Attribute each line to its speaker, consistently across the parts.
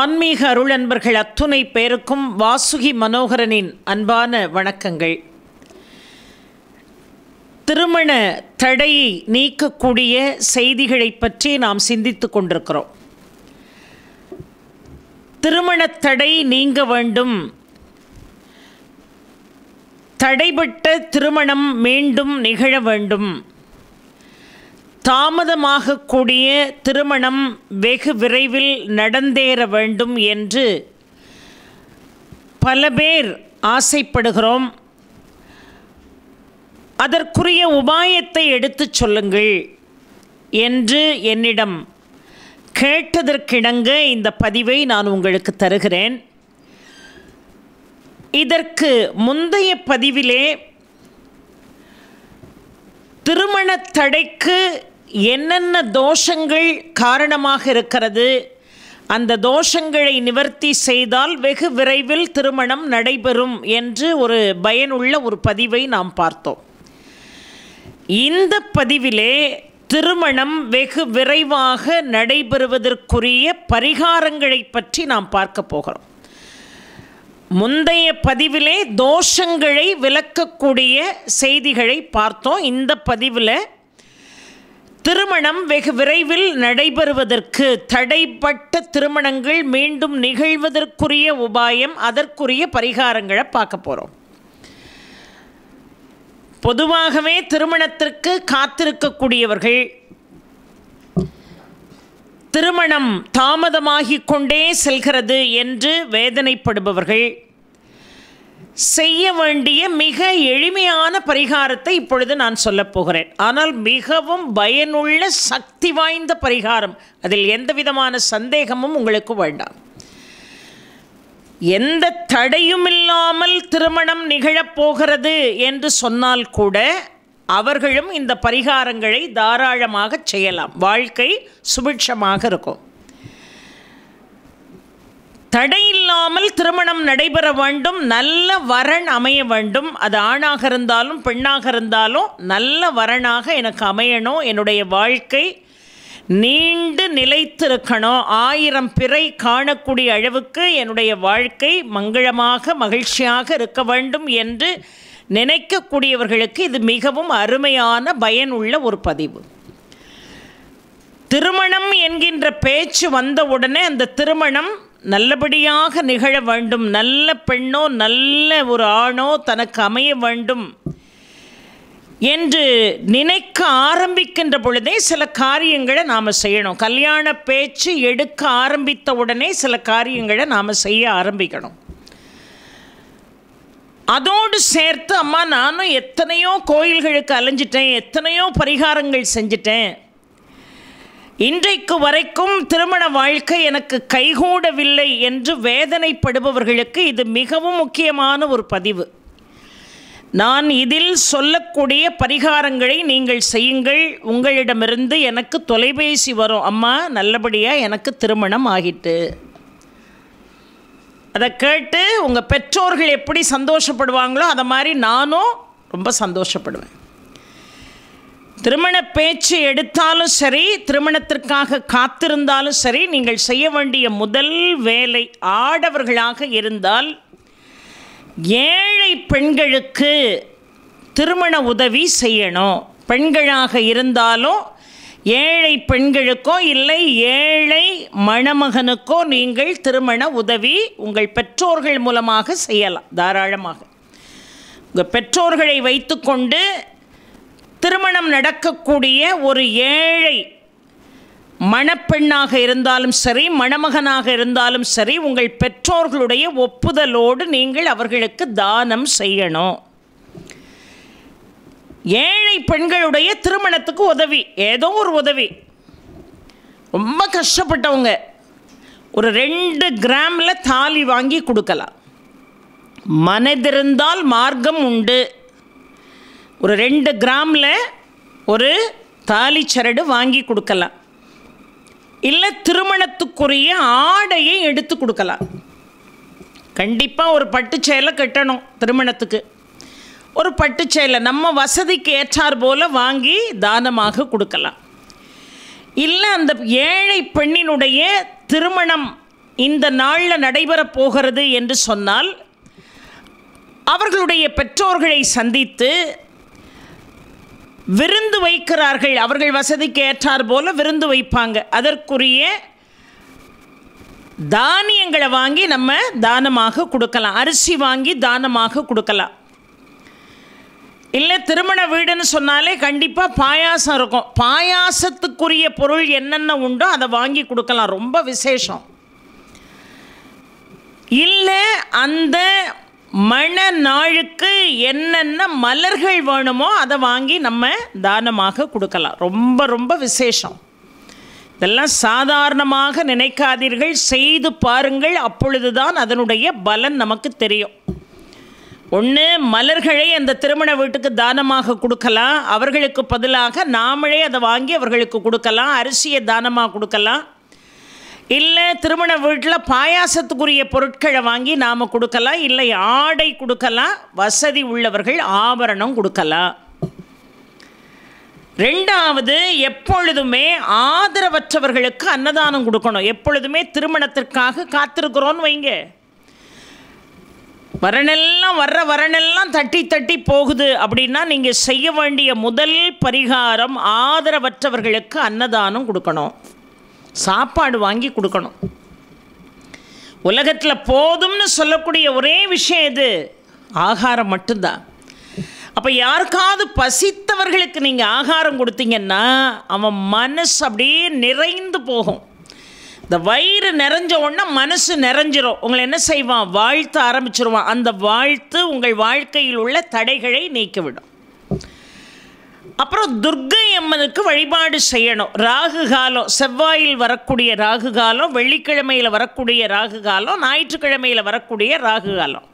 Speaker 1: ஆன்மீக அருள் அன்பர்கள் அத்துணை பேருக்கும் வாசுகி மனோகரனின் அன்பான வணக்கங்கள். திருமண தடையை நீக்கக்கூடிய செய்திகளை பற்றி நாம் சிந்தித்து கொண்டிருக்கிறோம். திருமண தடை நீங்க வேண்டும், தடைபட்ட திருமணம் மீண்டும் நிகழ வேண்டும், தாமதமாகக்கூடிய திருமணம் வெகு விரைவில் நடந்தேற வேண்டும் என்று பல பேர் ஆசைப்படுகிறோம். அதற்குரிய உபாயத்தை எடுத்துச் சொல்லுங்கள் என்று என்னிடம் கேட்டதற்கிணங்க இந்த பதிவை நான் உங்களுக்கு தருகிறேன். இதற்கு முந்தைய பதிவிலே திருமண தடைக்கு என்னென்ன தோஷங்கள் காரணமாக இருக்கிறது, அந்த தோஷங்களை நிவர்த்தி செய்தால் வெகு விரைவில் திருமணம் நடைபெறும் என்று ஒரு பயனுள்ள ஒரு பதிவை நாம் பார்த்தோம். இந்த பதிவிலே திருமணம் வெகு விரைவாக நடைபெறுவதற்குரிய பரிகாரங்களை பற்றி நாம் பார்க்க போகிறோம். முந்தைய பதிவிலே தோஷங்களை விளக்கக்கூடிய செய்திகளை பார்த்தோம். இந்த பதிவில் திருமணம் வெகு விரைவில் நடைபெறுவதற்கு, தடைப்பட்ட திருமணங்கள் மீண்டும் நிகழ்வதற்குரிய உபாயம், அதற்குரிய பரிகாரங்களை பார்க்க போகிறோம். பொதுவாகவே திருமணத்திற்கு காத்திருக்கக்கூடியவர்கள், திருமணம் தாமதமாகிக் கொண்டே செல்கிறது என்று வேதனைப்படுபவர்கள் செய்ய வேண்டிய மிக எளிமையான பரிகாரத்தை இப்பொழுது நான் சொல்லப் போகிறேன். ஆனால் மிகவும் பயனுள்ள சக்தி வாய்ந்த பரிகாரம், அதில் எந்த விதமான சந்தேகமும் உங்களுக்கு வேண்டாம். எந்த தடையும் இல்லாமல் திருமணம் நிகழப்போகிறது என்று சொன்னால் கூட அவர்களும் இந்த பரிகாரங்களை தாராளமாக செய்யலாம். வாழ்க்கை சுபிட்சமாக இருக்கும். தடையில்லாமல் திருமணம் நடைபெற வேண்டும், நல்ல வரன் அமைய வேண்டும். அது ஆணாக இருந்தாலும் பெண்ணாக இருந்தாலும் நல்ல வரனாக எனக்கு அமையணும், என்னுடைய வாழ்க்கை நீண்டு நிலைத்திருக்கணும், 1000 பிறை காணக்கூடிய அளவுக்கு என்னுடைய வாழ்க்கை மங்களமாக மகிழ்ச்சியாக இருக்க வேண்டும் என்று நினைக்கக்கூடியவர்களுக்கு இது மிகவும் அருமையான பயனுள்ள ஒரு பதிவு. திருமணம் என்கின்ற பேச்சு வந்தவுடனே அந்த திருமணம் நல்லபடியாக நிகழ வேண்டும், நல்ல பெண்ணோ நல்ல ஒரு ஆணோ தனக்கு அமைய வேண்டும் என்று நினைக்க ஆரம்பிக்கின்ற பொழுதே சில காரியங்களை நாம் செய்யணும். கல்யாண பேச்சு எடுக்க ஆரம்பித்த உடனே சில காரியங்களை நாம் செய்ய ஆரம்பிக்கணும். அதோடு சேர்த்து, அம்மா நானும் எத்தனையோ கோயில்களுக்கு அலைஞ்சிட்டேன், எத்தனையோ பரிகாரங்கள் செஞ்சிட்டேன், இன்றைக்கு வரைக்கும் திருமண வாழ்க்கை எனக்கு கைகூடவில்லை என்று வேதனைப்படுபவர்களுக்கு இது மிகவும் முக்கியமான ஒரு பதிவு. நான் இதில் சொல்லக்கூடிய பரிகாரங்களை நீங்கள் செய்யுங்கள். உங்களிடமிருந்து எனக்கு தொலைபேசி வரும், அம்மா நல்லபடியாக எனக்கு திருமணம் ஆகிட்டு. அதை கேட்டு உங்கள் பெற்றோர்கள் எப்படி சந்தோஷப்படுவாங்களோ அதை மாதிரி நானும் ரொம்ப சந்தோஷப்படுவேன். திருமண பேச்சு எடுத்தாலும் சரி, திருமணத்திற்காக காத்திருந்தாலும் சரி, நீங்கள் செய்ய வேண்டிய முதல் வேலை, ஆடவர்களாக இருந்தால் ஏழை பெண்களுக்கு திருமண உதவி செய்யணும். பெண்களாக இருந்தாலும் ஏழை பெண்களுக்கோ இல்லை ஏழை மணமகனுக்கோ நீங்கள் திருமண உதவி உங்கள் பெற்றோர்கள் மூலமாக செய்யலாம் தாராளமாக. உங்கள் பெற்றோர்களை வைத்துக்கொண்டு திருமணம் நடக்கக்கூடிய ஒரு ஏழை மணப்பெண்ணாக இருந்தாலும் சரி, மணமகனாக இருந்தாலும் சரி, உங்கள் பெற்றோர்களுடைய ஒப்புதலோடு நீங்கள் அவர்களுக்கு தானம் செய்யணும். ஏழை பெண்களுடைய திருமணத்துக்கு உதவி, ஏதோ ஒரு உதவி. ரொம்ப கஷ்டப்பட்டவங்க ஒரு 2 கிராமில் தாலி வாங்கி கொடுக்கலாம். மனதிருந்தால் மார்க்கம் உண்டு. ஒரு 2 கிராமில் ஒரு தாலி சரடு வாங்கி கொடுக்கலாம். இல்லை திருமணத்துக்குரிய ஆடையை எடுத்து கொடுக்கலாம். கண்டிப்பாக ஒரு பட்டு சேலை கட்டணும் திருமணத்துக்கு. ஒரு பட்டு சேலை நம்ம வசதிக்கு ஏற்றார் போல் வாங்கி தானமாக கொடுக்கலாம். இல்லை அந்த ஏழை பெண்ணினுடைய திருமணம் இந்த நாளில் நடைபெறப் போகிறது என்று சொன்னால், அவர்களுடைய பெற்றோர்களை சந்தித்து விருந்து வைக்கிறார்கள். அவர்கள் வசதிக்கு ஏற்றார் போல விருந்து வைப்பாங்க. அதற்குரிய தானியங்களை வாங்கி நம்ம தானமாக கொடுக்கலாம். அரிசி வாங்கி தானமாக கொடுக்கலாம். இல்லை, திருமண வீடுன்னு சொன்னாலே கண்டிப்பாக பாயாசம் இருக்கும். பாயாசத்துக்குரிய பொருள் என்னென்ன உண்டோ அதை வாங்கி கொடுக்கலாம், ரொம்ப விசேஷம். இல்லை, அந்த மண நாளுக்கு என்னென்ன மலர்கள் வேணுமோ அதை வாங்கி நம்ம தானமாக கொடுக்கலாம். ரொம்ப ரொம்ப விசேஷம். இதெல்லாம் சாதாரணமாக நினைக்காதீர்கள், செய்து பாருங்கள். அப்பொழுதுதான் அதனுடைய பலன் நமக்கு தெரியும். ஒன்று, மலர்களை அந்த திருமண வீட்டுக்கு தானமாக கொடுக்கலாம். அவர்களுக்கு பதிலாக நாமளே அதை வாங்கி அவர்களுக்கு கொடுக்கலாம். அரிசியை தானமாக கொடுக்கலாம். இல்லை, திருமண வீட்டில் பாயாசத்துக்குரிய பொருட்களை வாங்கி நாம் கொடுக்கலாம். இல்லை, ஆடை கொடுக்கலாம். வசதி உள்ளவர்கள் ஆபரணம் கொடுக்கலாம். ரெண்டாவது, எப்பொழுதுமே ஆதரவற்றவர்களுக்கு அன்னதானம் கொடுக்கணும். எப்பொழுதுமே திருமணத்திற்காக காத்திருக்கிறோன்னு வைங்க, வரனெல்லாம் தட்டி தட்டி போகுது அப்படின்னா நீங்கள் செய்ய வேண்டிய முதல் பரிகாரம் ஆதரவற்றவர்களுக்கு அன்னதானம் கொடுக்கணும். சாப்பாடு வாங்கி கொடுக்கணும். உலகத்தில் போதும்னு சொல்லக்கூடிய ஒரே விஷயம் இது ஆகாரம் மட்டும்தான். அப்போ யாருக்காவது பசித்தவர்களுக்கு நீங்கள் ஆகாரம் கொடுத்தீங்கன்னா அவன் மனசு அப்படியே நிறைந்து போகும். இந்த வயிறு நிறைஞ்ச உடனே மனசு நிறைஞ்சிரும். உங்களை என்ன செய்வான்? வாழ்த்த ஆரம்பிச்சிருவான். அந்த வாழ்த்து உங்கள் வாழ்க்கையில் உள்ள தடைகளை நீக்கிவிடும். அப்புறம் துர்க்கை அம்மனுக்கு வழிபாடு செய்யணும். ராகு காலம், செவ்வாயில் வரக்கூடிய ராகு காலம், வெள்ளிக்கிழமையில் வரக்கூடிய ராகு காலம், ஞாயிற்றுக்கிழமையில் வரக்கூடிய ராகு காலம்.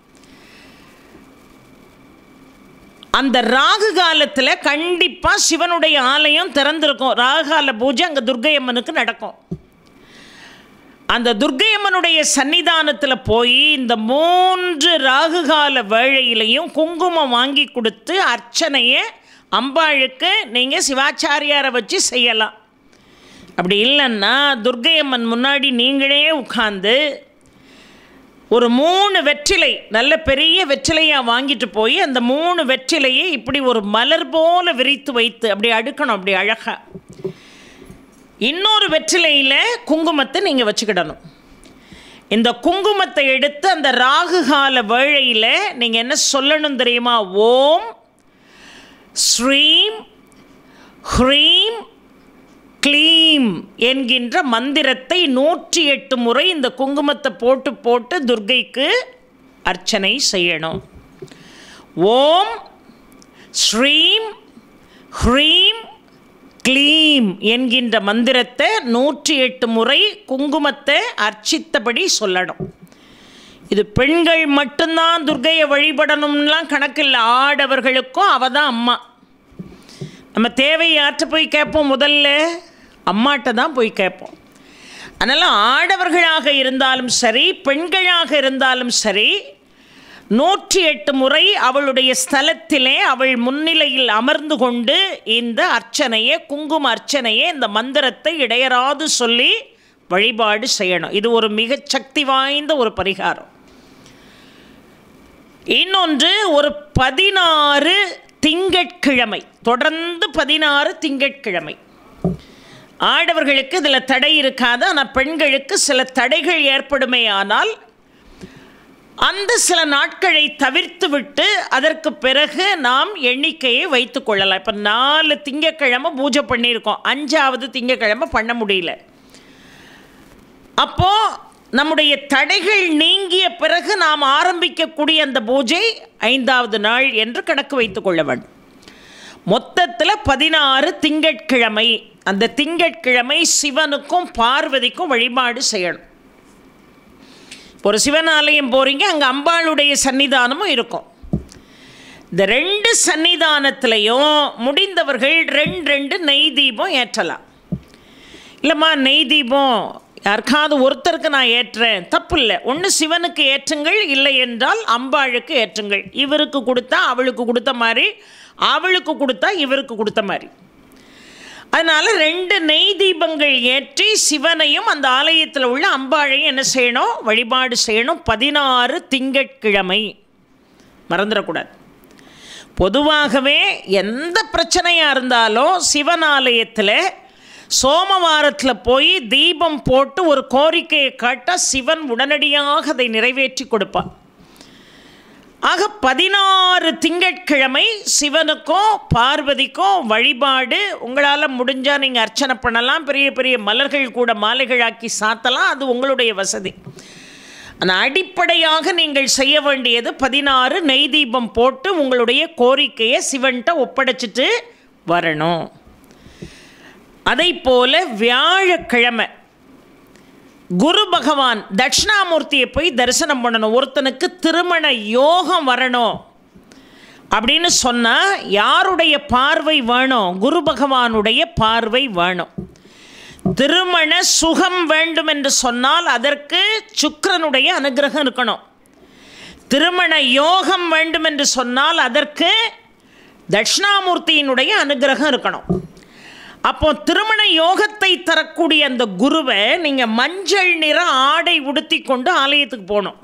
Speaker 1: அந்த ராகு காலத்தில் கண்டிப்பாக சிவனுடைய ஆலயம் திறந்திருக்கும். ராகுகால பூஜை அங்கே துர்க்கை அம்மனுக்கு நடக்கும். அந்த துர்க்கை அம்மனுடைய சன்னிதானத்தில் போய் இந்த 3 ராகுகால வேளையிலையும் குங்குமம் வாங்கி கொடுத்து அர்ச்சனையை அம்பாளுக்கு நீங்கள் சிவாச்சாரியாரை வச்சு செய்யலாம். அப்படி இல்லைன்னா துர்க்கை அம்மன் முன்னாடி நீங்களே உட்கார்ந்து ஒரு 3 வெற்றிலை, நல்ல பெரிய வெற்றிலையாக வாங்கிட்டு போய் அந்த 3 வெற்றிலையை இப்படி ஒரு மலர் போல விரித்து வைத்து அப்படி அடுக்கணும். அப்படி அழகாக இன்னொரு வெற்றிலையில் குங்குமத்தை நீங்கள் வச்சுக்கிடணும். இந்த குங்குமத்தை எடுத்து அந்த ராகுகால வேளையில் நீங்கள் என்ன சொல்லணும் தெரியுமா? ஓம் ஸ்ரீம் ஹ்ரீம் க்ளீம் என்கின்ற மந்திரத்தை 108 முறை இந்த குங்குமத்தை போட்டு போட்டு துர்க்கைக்கு அர்ச்சனை செய்யணும். ஓம் ஸ்ரீம் ஹ்ரீம் க்ளீம் என்கின்ற மந்திரத்தை 108 முறை குங்குமத்தை அர்ச்சித்தபடி சொல்லணும். இது பெண்கள் மட்டும்தான் துர்க்கையை வழிபடணும்லாம் கணக்கில்லை. ஆடவர்களுக்கும் அவ தான் அம்மா. நம்ம தேவையாற்ற போய் கேட்போம், முதல்ல அம்மாட்ட தான் போய் கேட்போம். அதனால் ஆடவர்களாக இருந்தாலும் சரி, பெண்களாக இருந்தாலும் சரி, 108 முறை அவளுடைய ஸ்தலத்திலே அவள் முன்னிலையில் அமர்ந்து கொண்டு இந்த அர்ச்சனையை, குங்கும அர்ச்சனையை, இந்த மந்திரத்தை இடையராது சொல்லி வழிபாடு செய்யணும். இது ஒரு மிக சக்தி வாய்ந்த ஒரு பரிகாரம். இன்னொன்று, ஒரு 16 திங்கட்கிழமை, தொடர்ந்து 16 திங்கட்கிழமை. ஆடவர்களுக்கு இதில் தடை இருக்காது. ஆனால் பெண்களுக்கு சில தடைகள் ஏற்படுமே. ஆனால் அந்த சில நாட்களை தவிர்த்து விட்டு அதற்கு பிறகு நாம் எண்ணிக்கையை வைத்து கொள்ளலாம். இப்போ 4 திங்கட்கிழமை பூஜை பண்ணியிருக்கோம், 5ஆவது திங்கட்கிழமை பண்ண முடியல. அப்போது நம்முடைய தடைகள் நீங்கிய பிறகு நாம் ஆரம்பிக்கக்கூடிய அந்த பூஜை 5ஆவது நாள் என்று கணக்கு வைத்து கொள்ள வேண்டும். மொத்தத்தில் 16 திங்கட்கிழமை. அந்த திங்கட்கிழமை சிவனுக்கும் பார்வதிக்கும் வழிபாடு செய்யணும். ஒரு சிவன் ஆலயம் போகிறீங்க, அங்கே அம்பாளுடைய சன்னிதானமும் இருக்கும். இந்த 2 சன்னிதானத்திலையும் முடிந்தவர்கள் 2 நெய் தீபம் ஏற்றலாம். இல்லைம்மா, நெய் தீபம் யாருக்காவது ஒருத்தருக்கு நான் ஏற்றுறேன், தப்பு இல்லை. ஒன்று சிவனுக்கு ஏற்றுங்கள், இல்லை என்றால் அம்பாளுக்கு ஏற்றுங்கள். இவருக்கு கொடுத்தா அவளுக்கு கொடுத்த மாதிரி, அவளுக்கு கொடுத்தா இவருக்கு கொடுத்த மாதிரி. அதனால் 2 நெய் தீபங்கள் ஏற்றி சிவனையும் அந்த ஆலயத்தில் உள்ள அம்பாளையும் என்ன செய்யணும், வழிபாடு செய்யணும். 16 திங்கட்கிழமை மறந்துடக்கூடாது. பொதுவாகவே எந்த பிரச்சனையாக இருந்தாலும் சிவன் ஆலயத்தில் சோமவாரத்தில் போய் தீபம் போட்டு ஒரு கோரிக்கையை காட்ட சிவன் உடனடியாக அதை நிறைவேற்றி கொடுப்பான். ஆக 16 திங்கட்கிழமை சிவனுக்கும் பார்வதிக்கும் வழிபாடு. உங்களால் முடிஞ்சால் நீங்கள் அர்ச்சனை பண்ணலாம், பெரிய பெரிய மலர்கள் கூட மாலைகளாக்கி சாத்தலாம், அது உங்களுடைய வசதி. ஆனால் அடிப்படையாக நீங்கள் செய்ய வேண்டியது 16 நெய் தீபம் போட்டு உங்களுடைய கோரிக்கையை சிவன்கிட்ட ஒப்படைச்சிட்டு வரணும். அதை போல வியாழக்கிழமை குரு பகவான் தட்சிணாமூர்த்தியை போய் தரிசனம் பண்ணணும். ஒருத்தனுக்கு திருமண யோகம் வரணும் அப்படின்னு சொன்னால் யாருடைய பார்வை வேணும்? குரு பகவானுடைய பார்வை வேணும். திருமண சுகம் வேண்டும் என்று சொன்னால் அதற்கு சுக்கிரனுடைய அனுகிரகம் இருக்கணும். திருமண யோகம் வேண்டும் என்று சொன்னால் அதற்கு தட்சிணாமூர்த்தியினுடைய அனுகிரகம் இருக்கணும். அப்போ திருமண யோகத்தை தரக்கூடிய அந்த குருவை நீங்கள் மஞ்சள் நிற ஆடை உடுத்தி கொண்டு ஆலயத்துக்கு போகணும்.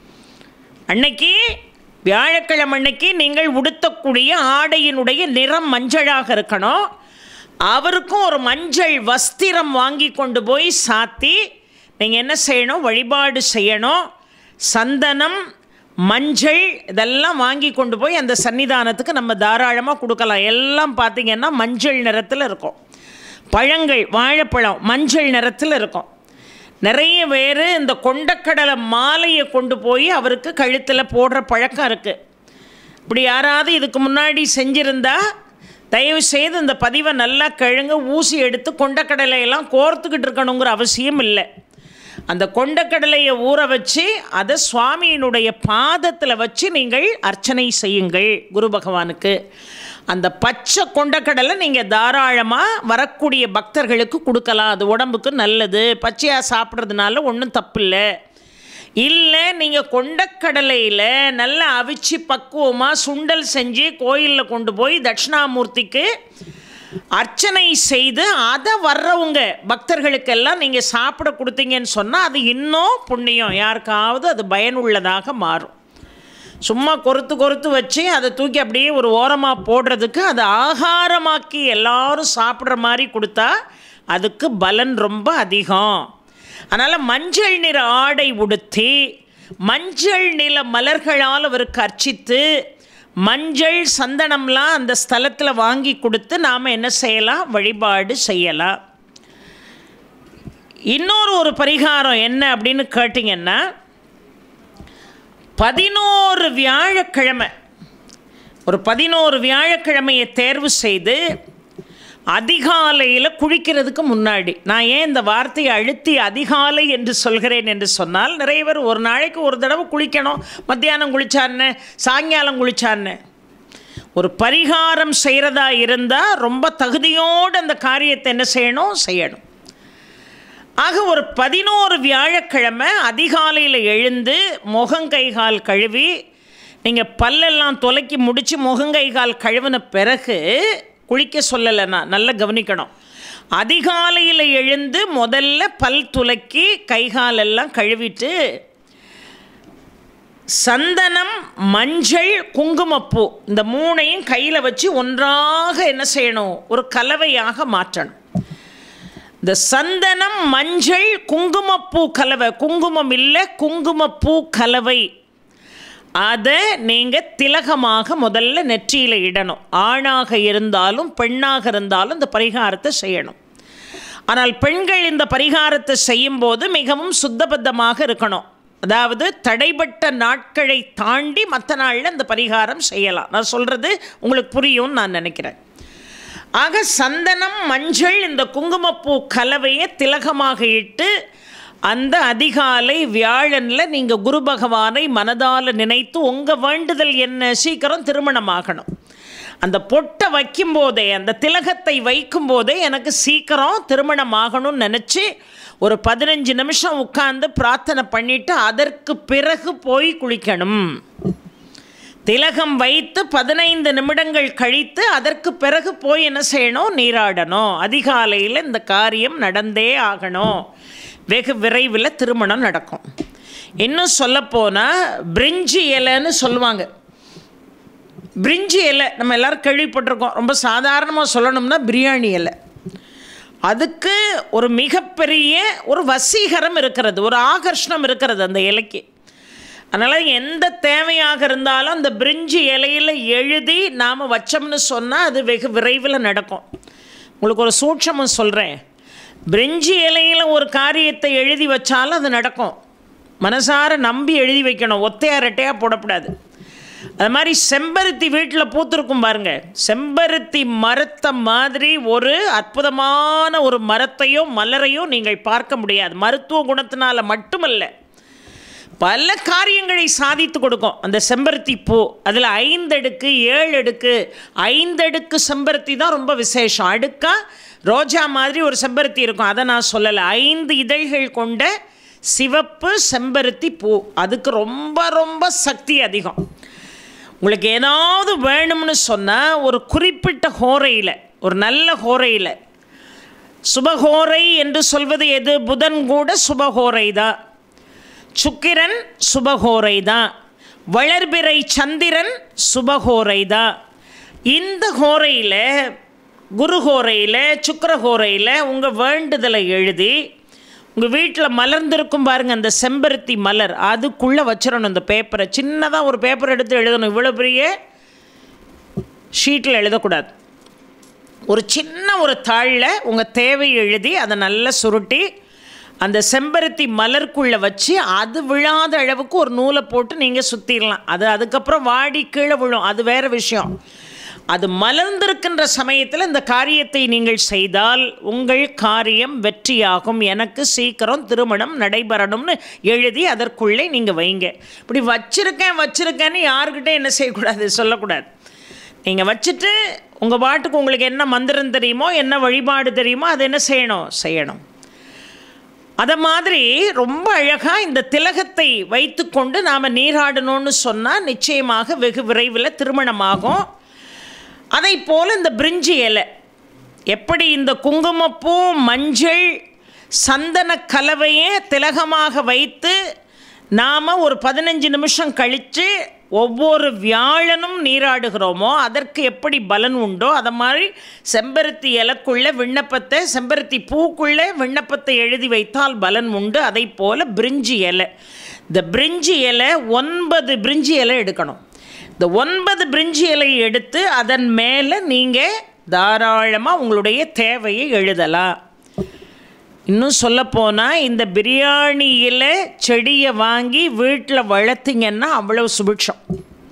Speaker 1: அன்னைக்கு வியாழக்கிழமை அன்னைக்கு நீங்கள் உடுத்தக்கூடிய ஆடையினுடைய நிறம் மஞ்சளாக இருக்கணும். அவருக்கும் ஒரு மஞ்சள் வஸ்திரம் வாங்கி கொண்டு போய் சாத்தி நீங்கள் என்ன செய்யணும், வழிபாடு செய்யணும். சந்தனம், மஞ்சள் இதெல்லாம் வாங்கி கொண்டு போய் அந்த சன்னிதானத்துக்கு நம்ம தாராளமாக கொடுக்கலாம். எல்லாம் பார்த்திங்கன்னா மஞ்சள் நிறத்தில் இருக்கும். பழங்கள், வாழைப்பழம் மஞ்சள் நிறத்தில் இருக்கும். நிறைய பேர் இந்த கொண்டக்கடலை மாலையை கொண்டு போய் அவருக்கு கழுத்தில் போடுற பழக்கம் இருக்குது. இப்படி யாராவது இதுக்கு முன்னாடி செஞ்சுருந்தா தயவுசெய்து இந்த பதிவை நல்லா கழுங்க, ஊசி எடுத்து கொண்டக்கடலையெல்லாம் கோர்த்துக்கிட்டு இருக்கணுங்கிற அவசியம் இல்லை. அந்த கொண்டக்கடலையை ஊற வச்சு அதை சுவாமியினுடைய பாதத்தில் வச்சு நீங்கள் அர்ச்சனை செய்யுங்கள் குரு பகவானுக்கு. அந்த பச்சை கொண்டக்கடலை நீங்கள் தாராளமாக வரக்கூடிய பக்தர்களுக்கு கொடுக்கலாம். அது உடம்புக்கு நல்லது. பச்சையாக சாப்பிட்றதுனால ஒன்றும் தப்பு இல்லை. இல்லை நீங்கள் கொண்டக்கடலையில் நல்லா அவிச்சு பக்குவமாக சுண்டல் செஞ்சு கோயிலில் கொண்டு போய் தட்சிணாமூர்த்திக்கு அர்ச்சனை செய்து அதை வர்றவங்க பக்தர்களுக்கெல்லாம் நீங்கள் சாப்பிட கொடுத்தீங்கன்னு சொன்னால் அது இன்னும் புண்ணியம், யாருக்காவது அது பயனுள்ளதாக மாறும். சும்மா கொறுத்து வச்சு அதை தூக்கி அப்படியே ஒரு ஓரமாக போடுறதுக்கு அதை ஆகாரமாக்கி எல்லாரும் சாப்பிட்ற மாதிரி கொடுத்தா அதுக்கு பலன் ரொம்ப அதிகம். அதனால் மஞ்சள் நிற ஆடை உடுத்தி மஞ்சள் நிற மலர்களால் அவருக்கு அர்ச்சித்து மஞ்சள் சந்தனம்லாம் அந்த ஸ்தலத்தில் வாங்கி கொடுத்து நாம் என்ன செய்யலாம், வழிபாடு செய்யலாம். இன்னொரு பரிகாரம் என்ன அப்படின்னு கேட்டிங்கன்னா, 11 வியாழக்கிழமை ஒரு 11 வியாழக்கிழமையை தேர்வு செய்து அதிகாலையில் குளிக்கிறதுக்கு முன்னாடி, நான் ஏன் இந்த வார்த்தையை அழுத்தி அதிகாலை என்று சொல்கிறேன் என்று சொன்னால், நிறைய பேர் ஒரு நாளைக்கு ஒரு தடவை குளிக்கணும், மத்தியானம் குளிச்சான்னு சாயங்காலம் குளிச்சான்னு. ஒரு பரிகாரம் செய்கிறதா இருந்தால் ரொம்ப தகுதியோடு அந்த காரியத்தை என்ன செய்யணும். ஆக ஒரு 11 வியாழக்கிழமை அதிகாலையில் எழுந்து முகங்கைகால் கழுவி, நீங்கள் பல்லெல்லாம் துலக்கி முடித்து முகங்கைகால் கழுவின பிறகு குளிக்க சொல்லலைன்னா நல்லா கவனிக்கணும். அதிகாலையில் எழுந்து முதல்ல பல் துலக்கி கைகாலெல்லாம் கழுவிட்டு சந்தனம், மஞ்சள், குங்குமப்பூ இந்த 3ஐயும் கையில் வச்சு ஒன்றாக என்ன செய்யணும், ஒரு கலவையாக மாற்றணும். இந்த சந்தனம், மஞ்சள், குங்குமப்பூ கலவை, குங்குமம் இல்லை குங்குமப்பூ கலவை, அதை நீங்கள் திலகமாக முதல்ல நெற்றியில் இடணும். ஆணாக இருந்தாலும் பெண்ணாக இருந்தாலும் இந்த பரிகாரத்தை செய்யணும். ஆனால் பெண்கள் இந்த பரிகாரத்தை செய்யும்போது மிகவும் சுத்தபத்தமாக இருக்கணும். அதாவது தடைப்பட்ட நாட்களை தாண்டி மற்ற நாளில் இந்த பரிகாரம் செய்யலாம். நான் சொல்கிறது உங்களுக்கு புரியும்னு நான் நினைக்கிறேன். ஆக சந்தனம், மஞ்சள், இந்த குங்குமப்பூ கலவையை திலகமாக இட்டு அந்த அதிகாலை வியாழனில் நீங்கள் குரு பகவானை மனதால் நினைத்து உங்கள் வேண்டுதல் என்ன, சீக்கிரம் திருமணமாகணும். அந்த பொட்டை வைக்கும்போதே, அந்த திலகத்தை வைக்கும்போதே எனக்கு சீக்கிரம் திருமணம் ஆகணும்னு நினச்சி ஒரு 15 நிமிஷம் உட்கார்ந்து பிரார்த்தனை பண்ணிவிட்டு அதற்கு பிறகு போய் குளிக்கணும். திலகம் வைத்து 15 நிமிடங்கள் கழித்து அதற்கு பிறகு போய் என்ன செய்யணும், நீராடணும். அதிகாலையில் இந்த காரியம் நடந்தே ஆகணும். வெகு விரைவில் திருமணம் நடக்கும். இன்னும் சொல்லப்போனால் பிரிஞ்சி இலைன்னு சொல்லுவாங்க. பிரிஞ்சி இலை நம்ம எல்லோரும் கேள்விப்பட்டிருக்கோம். ரொம்ப சாதாரணமாக சொல்லணும்னா பிரியாணி இலை. அதுக்கு ஒரு மிகப்பெரிய ஒரு வசீகரம் இருக்கிறது, ஒரு ஆகர்ஷணம் இருக்கிறது அந்த இலைக்கு. அதனால் எந்த தேவையாக இருந்தாலும் அந்த பிரிஞ்சி இலையில் எழுதி நாம் வச்சோம்னு சொன்னால் அது வெகு விரைவில் நடக்கும். உங்களுக்கு ஒரு சூட்சமும் சொல்கிறேன். பிரிஞ்சி இலையில் ஒரு காரியத்தை எழுதி வச்சாலும் அது நடக்கும். மனசார நம்பி எழுதி வைக்கணும், ஒத்தையாக ரெட்டையாக போடக்கூடாது. அது மாதிரி செம்பருத்தி வீட்டில் பூத்திருக்கும் பாருங்கள். செம்பருத்தி மரத்தை மாதிரி ஒரு அற்புதமான ஒரு மரத்தையோ மலரையோ நீங்கள் பார்க்க முடியாது. மருத்துவ குணத்தினால மட்டுமல்ல, பல காரியங்களை சாதித்து கொடுக்கும் அந்த செம்பருத்தி பூ. அதில் 5 அடுக்கு 7 அடுக்கு 5 அடுக்கு செம்பருத்தி தான் ரொம்ப விசேஷம். அடுக்கா ரோஜா மாதிரி ஒரு செம்பருத்தி இருக்கும், அதை நான் சொல்லலை. 5 இதழ்கள் கொண்ட சிவப்பு செம்பருத்தி பூ, அதுக்கு ரொம்ப ரொம்ப சக்தி அதிகம். உங்களுக்கு ஏதாவது வேணும்னு சொன்னால் ஒரு குறிப்பிட்ட ஹோரையில், ஒரு நல்ல ஹோரையில், சுபஹோரை என்று சொல்வது எது? புதன் கூட சுபஹோரை தான், சுக்கிரன் சுபஹோரை தான், வளர்பிறை சந்திரன் சுபஹோரை தான். இந்த ஹோரையில், குருஹோரையில், சுக்கிரஹோரையில் உங்கள் வேண்டுதலை எழுதி உங்கள் வீட்டில் மலர்ந்திருக்கும் பாருங்கள் அந்த செம்பருத்தி மலர், அதுக்குள்ளே வச்சிடணும். இந்த பேப்பரை சின்னதாக ஒரு பேப்பர் எடுத்து எழுதணும். இவ்வளோ பெரிய ஷீட்டில் எழுதக்கூடாது. ஒரு சின்ன ஒரு தாளில் உங்கள் தேவை எழுதி அதை நல்லா சுருட்டி அந்த செம்பருத்தி மலருக்குள்ளே வச்சு அது விழாத அளவுக்கு ஒரு நூலை போட்டு நீங்கள் சுற்றிடலாம். அது அதுக்கப்புறம் வாடி கீழே விழும், அது வேறு விஷயம். அது மலர்ந்திருக்கின்ற சமயத்தில் இந்த காரியத்தை நீங்கள் செய்தால் உங்கள் காரியம் வெற்றியாகும். எனக்கு சீக்கிரம் திருமணம் நடைபெறணும்னு எழுதி அதற்குள்ளே நீங்கள் வைங்க. இப்படி வச்சுருக்கேன்னு யாருக்கிட்டே என்ன செய்யக்கூடாது, சொல்லக்கூடாது. நீங்கள் வச்சுட்டு உங்கள் பாட்டுக்கு உங்களுக்கு என்ன மந்திரம் தெரியுமோ, என்ன வழிபாடு தெரியுமோ அதை என்ன செய்யணும். அதை மாதிரி ரொம்ப அழகாக இந்த திலகத்தை வைத்து கொண்டு நாம் நீராடணும்னு சொன்னால் நிச்சயமாக வெகு விரைவில் திருமணமாகும். அதை போல் இந்த பிரிஞ்சி இலை, எப்படி இந்த குங்குமப்பூ, மஞ்சள், சந்தன கலவையே திலகமாக வைத்து நாம் ஒரு 15 நிமிஷம் கழித்து ஒவ்வொரு வியாழனும் நீராடுகிறோமோ அதற்கு எப்படி பலன் உண்டோ, அதை மாதிரி செம்பருத்தி இலைக்குள்ளே விண்ணப்பத்தை, செம்பருத்தி பூக்குள்ளே விண்ணப்பத்தை எழுதி வைத்தால் பலன் உண்டு. அதை போல் பிரிஞ்சி இலை, இந்த பிரிஞ்சி இலை 9 பிரிஞ்சி இலை எடுக்கணும். இந்த 9 பிரிஞ்சி இலையை எடுத்து அதன் மேலே நீங்கள் தாராளமாக உங்களுடைய தேவையை எழுதலாம். இன்னும் சொல்லப்போனால் இந்த பிரியாணியில் செடியை வாங்கி வீட்டில் வளர்த்திங்கன்னா அவ்வளோ சுபிட்சம்.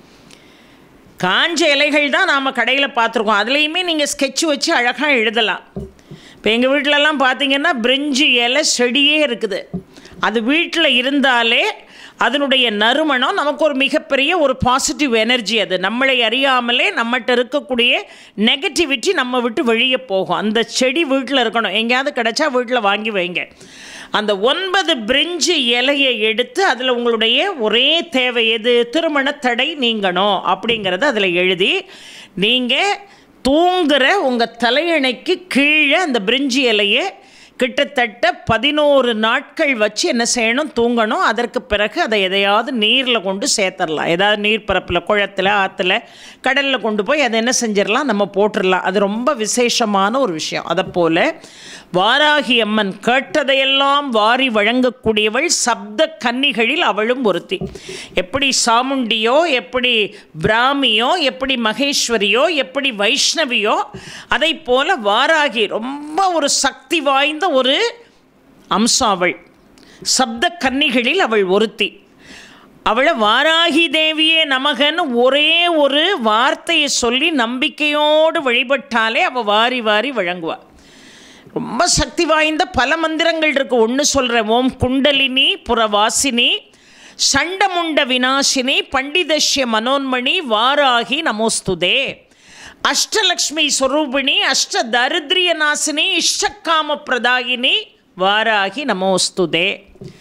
Speaker 1: காஞ்ச இலைகள் தான் நாம் கடையில் பார்த்துருக்கோம், அதுலேயுமே நீங்கள் ஸ்கெட்ச் வச்சு அழகாக எழுதலாம். இப்போ எங்கள் வீட்டிலலாம் பார்த்திங்கன்னா பிரிஞ்சி இலை செடியே இருக்குது. அது வீட்டில் இருந்தாலே அதனுடைய நறுமணம் நமக்கு ஒரு மிகப்பெரிய ஒரு பாசிட்டிவ் எனர்ஜி. அது நம்மளை அறியாமலே நம்மகிட்ட இருக்கக்கூடிய நெகட்டிவிட்டி நம்ம விட்டு வெளியே போகும். அந்த செடி வீட்டில் இருக்கணும். எங்கேயாவது கிடச்சா வீட்டில் வாங்கி வைங்க. அந்த 9 பிரிஞ்சி இலையை எடுத்து அதில் உங்களுடைய ஒரே தேவை எது, திருமண தடை நீங்கணும் அப்படிங்கிறத அதில் எழுதி நீங்கள் தூங்குகிற உங்கள் தலையணைக்கு கீழே அந்த பிரிஞ்சி இலையை கிட்டத்தட்ட 11 நாட்கள் வச்சு என்ன செய்யணும், தூங்கணும். அதற்கு பிறகு அதை எதையாவது நீரில் கொண்டு சேர்த்துடலாம். ஏதாவது நீர்ப்பரப்பில், குளத்தில், ஆற்றுல, கடலில் கொண்டு போய் அதை என்ன செஞ்சிடலாம், நம்ம போட்டுடலாம். அது ரொம்ப விசேஷமான ஒரு விஷயம். அதை போல் வாராகி அம்மன் கேட்டதையெல்லாம் வாரி வழங்கக்கூடியவள், சப்த கன்னிகளில் அவளும் ஒருத்தி. எப்படி சாமுண்டியோ, எப்படி பிராமியோ, எப்படி மகேஸ்வரியோ, எப்படி வைஷ்ணவியோ, அதை போல் வாராகி ரொம்ப ஒரு சக்தி வாய்ந்த ஒரு அம்சம். அவள் சப்த கன்னிகளில் அவள் ஒருத்தி. அவளை வாராகி தேவியே நமகன்னு ஒரே ஒரு வார்த்தையை சொல்லி நம்பிக்கையோடு வழிபட்டாலே அவள் வாரி வாரி வழங்குவாள். ரொம்ப சக்தி வாய்ந்த பல மந்திரங்கள் இருக்குது. ஒன்று சொல்கிறேன், ஓம் குண்டலினி புறவாசினி சண்டமுண்ட விநாசினி பண்டிதஷ்ய மனோன்மணி வாராகி நமோஸ்துதே அஷ்டலக்ஷ்மி ஸ்வரூபிணி அஷ்ட தரித்ரிய நாசினி இஷ்டக்காம பிரதாயினி வாராகி நமோஸ்துதே.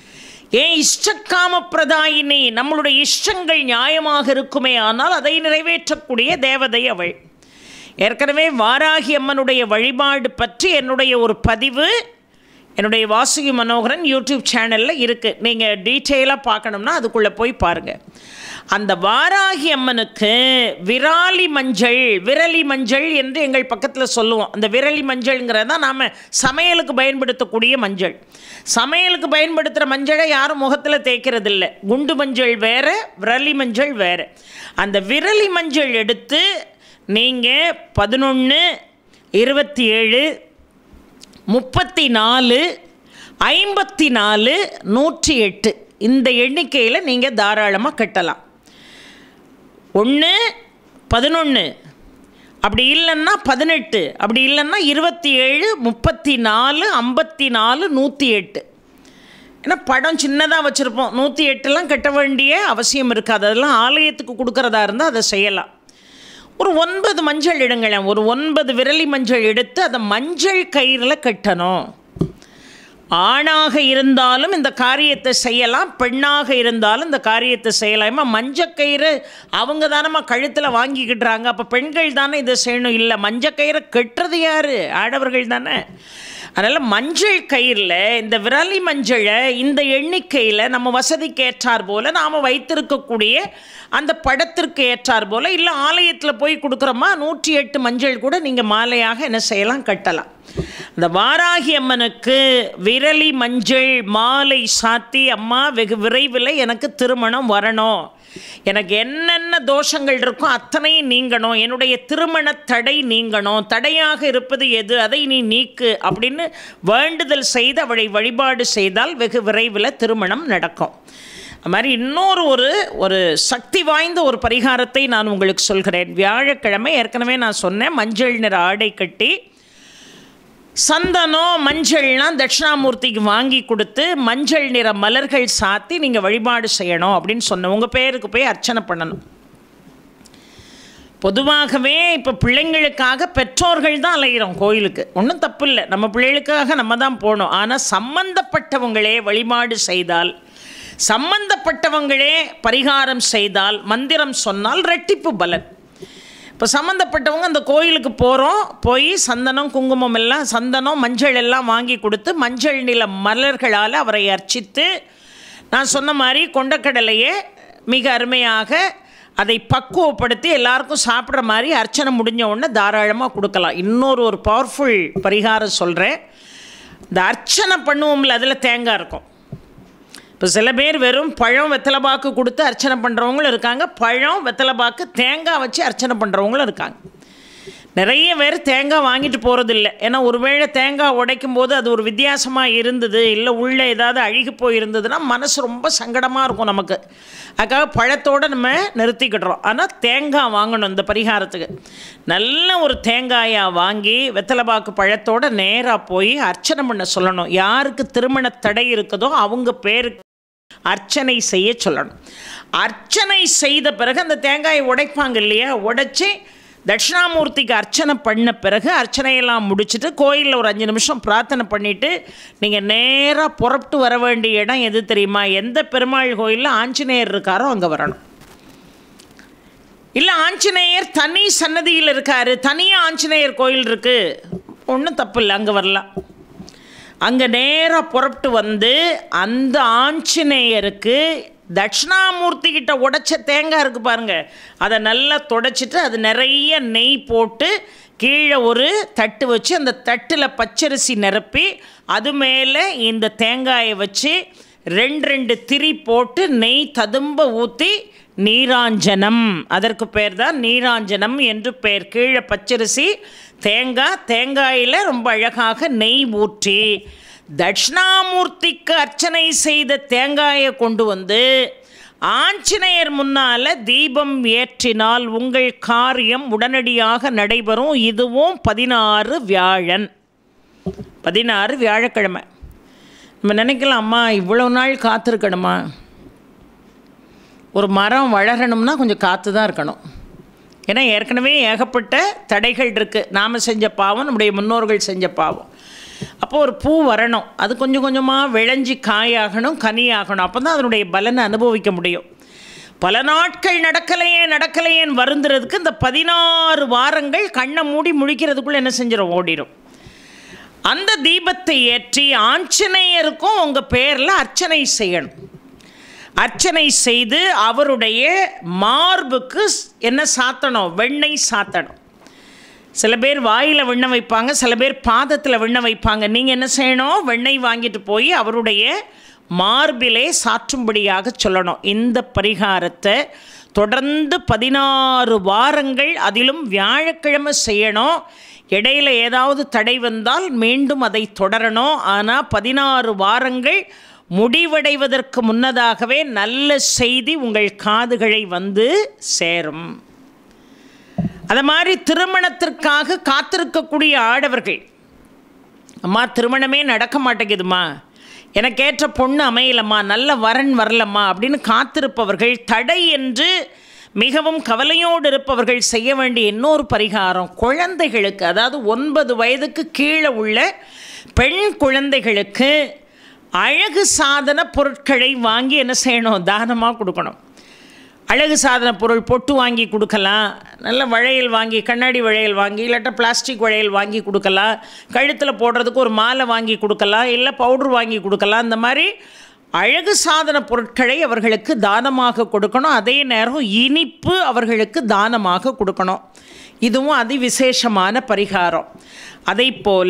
Speaker 1: ஏன் இஷ்டக்காம பிரதாயினி, நம்மளுடைய இஷ்டங்கள் நியாயமாக இருக்குமே ஆனால் அதை நிறைவேற்றக்கூடிய தேவதை அவள். ஏற்கனவே வாராகி அம்மனுடைய வழிபாடு பற்றி என்னுடைய ஒரு பதிவு என்னுடைய வாசுகி மனோகரன் யூடியூப் சேனலில் இருக்குது. நீங்கள் டீட்டெயிலாக பார்க்கணும்னா அதுக்குள்ளே போய் பாருங்கள். அந்த வாராகி அம்மனுக்கு விரலி மஞ்சள் என்று எங்கள் பக்கத்தில் சொல்லுவோம். அந்த விரலி மஞ்சள்ங்கிறது தான் நாம் சமையலுக்கு பயன்படுத்தக்கூடிய மஞ்சள். சமையலுக்கு பயன்படுத்துகிற மஞ்சளை யாரும் முகத்தில் தேய்க்கிறது இல்லை. குண்டு மஞ்சள் வேறு, விரலி மஞ்சள் வேறு. அந்த விரலி மஞ்சள் எடுத்து நீங்கள் 11, 27, 34, 54, 108 இந்த எண்ணிக்கையில் நீங்கள் தாராளமாக கட்டலாம். 1, 11, அப்படி இல்லைன்னா 18, அப்படி இல்லைன்னா 27, 34, 54, 108. ஏன்னா படம் சின்னதாக வச்சுருப்போம். 108லாம் கட்ட வேண்டிய அவசியம் இருக்காது. அதெல்லாம் ஆலயத்துக்கு கொடுக்குறதா இருந்தால் அதை செய்யலாம். ஒரு 9 மஞ்சள் எடுங்களேன். ஒரு 9 விரலி மஞ்சள் எடுத்து அதை மஞ்சள் கயிறில் கட்டணும். ஆணாக இருந்தாலும் இந்த காரியத்தை செய்யலாம், பெண்ணாக இருந்தாலும் இந்த காரியத்தை செய்யலாம். ஏமா மஞ்சக்கயிறு அவங்க தானம்மா கழுத்தில் வாங்கிக்கிட்டுறாங்க, அப்போ பெண்கள் தானே இதை செய்யணும்? இல்லை, மஞ்சக்கயிறை கட்டுறது யார்? ஆடவர்கள் தானே. அதனால் மஞ்சள் கயிறில் இந்த விரலி மஞ்சளை இந்த எண்ணிக்கையில் நம்ம வசதிக்கு ஏற்றார் போல் நாம் வைத்திருக்கக்கூடிய அந்த படத்திற்கு ஏற்றார் போல், இல்லை ஆலயத்தில் போய் கொடுக்குறோமா 108 மஞ்சள் கூட நீங்கள் மாலையாக என்ன செய்யலாம், கட்டலாம். இந்த வாராகி அம்மனுக்கு விரலி மஞ்சள் மாலை சாத்தி, அம்மா வெகு விரைவில் எனக்கு திருமணம் வரணும், எனக்கு என்னென்ன தோஷங்கள் இருக்கோ அத்தனையும் நீங்கணும், என்னுடைய திருமண தடை நீங்கணும், தடையாக இருப்பது எது அதை நீ நீக்கு அப்படின்னு வேண்டுதல் செய்து அவளை வழிபாடு செய்தால் வெகு விரைவில் திருமணம் நடக்கும். அது மாதிரி இன்னொரு ஒரு சக்தி வாய்ந்த ஒரு பரிகாரத்தை நான் உங்களுக்கு சொல்கிறேன். வியாழக்கிழமை ஏற்கனவே நான் சொன்னேன், மஞ்சள் நிற ஆடை கட்டி சந்தனம் மஞ்சள்லாம் தட்சிணாமூர்த்திக்கு வாங்கி கொடுத்து மஞ்சள் நிற மலர்கள் சாத்தி நீங்கள் வழிபாடு செய்யணும் அப்படின்னு சொன்னேன். உங்கள் பேருக்கு போய் அர்ச்சனை பண்ணணும். பொதுவாகவே இப்போ பிள்ளைங்களுக்காக பெற்றோர்கள் தான் அலைகிறோம் கோயிலுக்கு, ஒன்றும் தப்பு இல்லை, நம்ம பிள்ளைகளுக்காக நம்ம தான் போகணும். ஆனால் சம்பந்தப்பட்டவங்களே வழிபாடு செய்தால், சம்பந்தப்பட்டவங்களே பரிகாரம் செய்தால், மந்திரம் சொன்னால் ரெட்டிப்பு பலன். இப்போ சம்மந்தப்பட்டவங்க அந்த கோயிலுக்கு போகிறோம், போய் சந்தனம் குங்குமம் எல்லாம் சந்தனம் மஞ்சள் எல்லாம் வாங்கி கொடுத்து மஞ்சள் நில மலர்களால் அவரை அர்ச்சித்து, நான் சொன்ன மாதிரி கொண்டக்கடலையே மிக அருமையாக அதை பக்குவப்படுத்தி எல்லாருக்கும் சாப்பிட்ற மாதிரி அர்ச்சனை முடிஞ்ச உடனே தாராளமாக கொடுக்கலாம். இன்னொரு பவர்ஃபுல் பரிகாரம் சொல்கிறேன். இந்த அர்ச்சனை பண்ணுவோம்ல, அதில் தேங்காய் இருக்கும். இப்போ சில பேர் வெறும் பழம் வெத்தலைபாக்கு கொடுத்து அர்ச்சனை பண்ணுறவங்களும் இருக்காங்க, பழம் வெத்தலைபாக்கு தேங்காய் வச்சு அர்ச்சனை பண்ணுறவங்களும் இருக்காங்க. நிறைய பேர் தேங்காய் வாங்கிட்டு போகிறதில்ல. ஏன்னா ஒருவேளை தேங்காய் உடைக்கும் போது அது ஒரு வித்தியாசமாக இருந்தது, இல்லை உள்ளே ஏதாவது அழுகி போயிருந்ததுன்னா மனசு ரொம்ப சங்கடமாக இருக்கும் நமக்கு. அதுக்காக பழத்தோடு நம்ம நிறுத்திக்கிடுறோம். ஆனால் தேங்காய் வாங்கணும் இந்த பரிகாரத்துக்கு. நல்ல ஒரு தேங்காயாக வாங்கி வெத்தலைபாக்கு பழத்தோடு நேராக போய் அர்ச்சனை பண்ண சொல்லணும். யாருக்கு திருமண தடை இருக்குதோ அவங்க பேருக்கு அர்ச்சனை செய்ய சொல்லணும். அர்ச்சனை செய்த பிறகு அந்த தேங்காயை உடைப்பாங்க இல்லையா, உடைச்சி தட்சிணாமூர்த்திக்கு அர்ச்சனை பண்ண பிறகு அர்ச்சனையெல்லாம் முடிச்சுட்டு கோயிலில் ஒரு 5 நிமிஷம் பிரார்த்தனை பண்ணிவிட்டு நீங்கள் நேராக புறப்பட்டு வர வேண்டிய இடம் எது தெரியுமா? எந்த பெருமாள் கோயிலில் ஆஞ்சநேயர் இருக்காரோ அங்கே வரணும். இல்லை ஆஞ்சநேயர் தனி சன்னதியில் இருக்கார், தனியாக ஆஞ்சநேயர் கோயில் இருக்குது, ஒன்றும் தப்பு இல்லை, அங்கே வரலாம். அங்கே நேராக புறப்பட்டு வந்து அந்த ஆஞ்சநேயருக்கு தட்சிணாமூர்த்தி கிட்ட உடைச்ச தேங்காய் இருக்குது பாருங்கள், அதை நல்லா துடைச்சிட்டு அது நிறைய நெய் போட்டு கீழே ஒரு தட்டு வச்சு அந்த தட்டில் பச்சரிசி நிரப்பி அது மேலே இந்த தேங்காயை வச்சு 2 திரி போட்டு நெய் ததும்ப ஊற்றி நீராஞ்சனம், அதற்கு பேர் தான் நீராஞ்சனம் என்று பேர். கீழே பச்சரிசி தேங்காயில் ரொம்ப அழகாக நெய் ஊற்றி தட்சிணாமூர்த்திக்கு அர்ச்சனை செய்த தேங்காயை கொண்டு வந்து ஆஞ்சநேயர் முன்னால் தீபம் ஏற்றினால் உங்கள் காரியம் உடனடியாக நடைபெறும். இதுவும் 16 வியாழன், 16 வியாழக்கிழமை. நம்ம நினைக்கலாம், அம்மா இவ்வளோ நாள் காத்திருக்கணுமா? ஒரு மரம் வளரணும்னா கொஞ்சம் காற்று தான் இருக்கணும். ஏன்னா ஏற்கனவே ஏகப்பட்ட தடைகள் இருக்குது. நாம் செஞ்ச பாவம், நம்முடைய முன்னோர்கள் செஞ்ச பாவம். அப்போது ஒரு பூ வரணும், அது கொஞ்சம் கொஞ்சமாக விளைஞ்சி காயாகணும், கனியாகணும். அப்போ தான் அதனுடைய பலனை அனுபவிக்க முடியும். பல நாட்கள் நடக்கலையேன்னு வருந்துறதுக்கு இந்த 16 வாரங்கள் கண்ணை மூடி முழிக்கிறதுக்குள்ளே என்ன செஞ்சிடும், ஓடிடும். அந்த தீபத்தை ஏற்றி ஆஞ்சநேயருக்கும் உங்கள் பேரில் அர்ச்சனை செய்யணும். அர்ச்சனை செய்து அவருடைய மார்புக்கு என்ன சாத்தணும், வெண்ணெய் சாத்தணும். சில பேர் வாயில் வெண்ணெய் வைப்பாங்க, சில பேர் பாதத்தில் வெண்ணெய் வைப்பாங்க. நீங்கள் என்ன செய்யணும், வெண்ணெய் வாங்கிட்டு போய் அவருடைய மார்பிலே சாற்றும்படியாக சொல்லணும். இந்த பரிகாரத்தை தொடர்ந்து 16 வாரங்கள், அதிலும் வியாழக்கிழமை செய்யணும். இடையில் ஏதாவது தடை வந்தால் மீண்டும் அதை தொடரணும். ஆனால் 16 வாரங்கள் முடிவடைவதற்கு முன்னதாகவே நல்ல செய்தி உங்கள் காதுகளை வந்து சேரும். அது மாதிரி திருமணத்திற்காக காத்திருக்கக்கூடிய ஆடவர்கள், அம்மா திருமணமே நடக்க மாட்டேங்குதுமா, எனக்கு ஏற்ற பொண்ணு அமையலம்மா, நல்ல வரன் வரலம்மா அப்படின்னு காத்திருப்பவர்கள், தடை என்று மிகவும் கவலையோடு இருப்பவர்கள் செய்ய வேண்டிய இன்னொரு பரிகாரம், குழந்தைகளுக்கு, அதாவது 9 வயதுக்கு கீழே உள்ள பெண் குழந்தைகளுக்கு அழகு சாதன பொருட்களை வாங்கி என்ன செய்யணும், தானமாக கொடுக்கணும். அழகு சாதன பொருள் பொட்டு வாங்கி கொடுக்கலாம், நல்ல வளையல் வாங்கி, கண்ணாடி வளையல் வாங்கி, இல்லாட்டா பிளாஸ்டிக் வளையல் வாங்கி கொடுக்கலாம், கழுத்தில் போடுறதுக்கு ஒரு மாலை வாங்கி கொடுக்கலாம், இல்லை பவுட்ரு வாங்கி கொடுக்கலாம். இந்த மாதிரி அழகு சாதன பொருட்களை அவர்களுக்கு தானமாக கொடுக்கணும். அதே நேரம் இனிப்பு அவர்களுக்கு தானமாக கொடுக்கணும். இதுவும் அதிவிசேஷமான பரிகாரம். அதை போல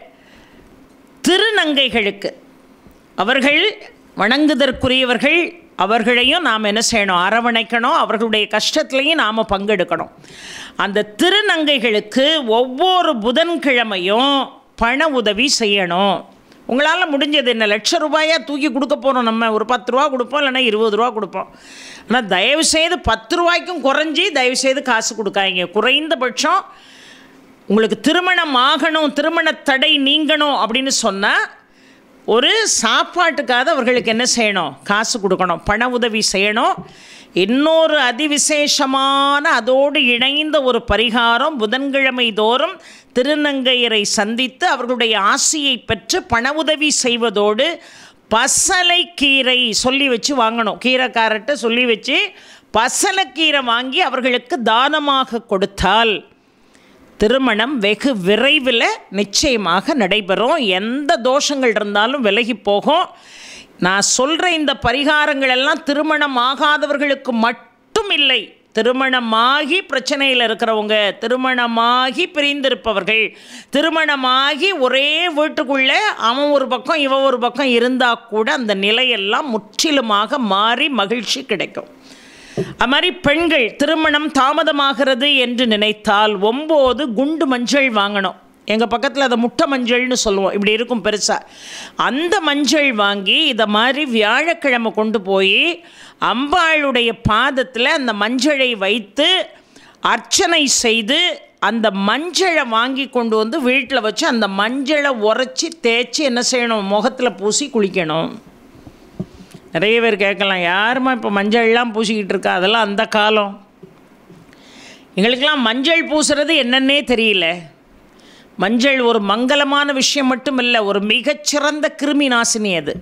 Speaker 1: திருநங்கைகளுக்கு, அவர்கள் வணங்குதற்குரியவர்கள், அவர்களையும் நாம் என்ன செய்யணும், அரவணைக்கணும். அவர்களுடைய கஷ்டத்துலையும் நாம் பங்கெடுக்கணும். அந்த திருநங்கைகளுக்கு ஒவ்வொரு புதன்கிழமையும் பண உதவி செய்யணும். உங்களால் முடிஞ்சது என்ன, ₹1,00,000 தூக்கி கொடுக்க போகிறோம், நம்ம ஒரு 10 ரூபா கொடுப்போம், இல்லைன்னா 20 ரூபா கொடுப்போம். ஆனால் தயவுசெய்து 10 ரூபாய்க்கும் குறைஞ்சி தயவுசெய்து காசு கொடுக்காதீங்க. குறைந்தபட்சம் உங்களுக்கு திருமணம் ஆகணும், திருமண தடை நீங்கணும் அப்படின்னு சொன்னால் ஒரு சாப்பாட்டுக்காக அவர்களுக்கு என்ன செய்யணும், காசு கொடுக்கணும், பண உதவி செய்யணும். இன்னொரு அதிவிசேஷமான அதோடு இணைந்த ஒரு பரிகாரம், புதன்கிழமை தோறும் திருநங்கையரை சந்தித்து அவர்களுடைய ஆசியை பெற்று பண உதவி செய்வதோடு பசலைக்கீரை சொல்லி வச்சு வாங்கணும். கீரைக்காரர்கிட்ட சொல்லி வச்சு பசலைக்கீரை வாங்கி அவர்களுக்கு தானமாக கொடுத்தால் திருமணம் வெகு விரைவில் நிச்சயமாக நடைபெறும். எந்த தோஷங்கள் இருந்தாலும் விலகி போகும். நான் சொல்கிற இந்த பரிகாரங்கள் எல்லாம் திருமணம் ஆகாதவர்களுக்கு மட்டும் இல்லை, திருமணமாகி பிரச்சனையில் இருக்கிறவங்க, திருமணமாகி பிரிந்திருப்பவர்கள், திருமணமாகி ஒரே வீட்டுக்குள்ளே அவன் ஒரு பக்கம் இவன் ஒரு பக்கம் இருந்தால் கூட அந்த நிலையெல்லாம் முற்றிலுமாக மாறி மகிழ்ச்சி கிடைக்கும். அது மாதிரி பெண்கள் திருமணம் தாமதமாகிறது என்று நினைத்தால் 9 குண்டு மஞ்சள் வாங்கணும். எங்கள் பக்கத்தில் அதை முட்டை மஞ்சள்னு சொல்லுவோம், இப்படி இருக்கும் பெருசாக. அந்த மஞ்சள் வாங்கி இதை மாதிரி வியாழக்கிழமை கொண்டு போய் அம்பாளுடைய பாதத்தில் அந்த மஞ்சளை வைத்து அர்ச்சனை செய்து அந்த மஞ்சளை வாங்கி கொண்டு வந்து வீட்டில் வச்சு அந்த மஞ்சளை உரைச்சி தேய்ச்சி என்ன செய்யணும், முகத்தில் பூசி குளிக்கணும். நிறைய பேர் கேட்கலாம், யாருமா இப்போ மஞ்சள்லாம் பூசிக்கிட்டு இருக்கா, அதெல்லாம் அந்த காலம். எங்களுக்கெல்லாம் மஞ்சள் பூசுறது என்னன்னே தெரியல. மஞ்சள் ஒரு மங்களமான விஷயம் மட்டும் இல்லை, ஒரு மிகச்சிறந்த கிருமி நாசினி. அது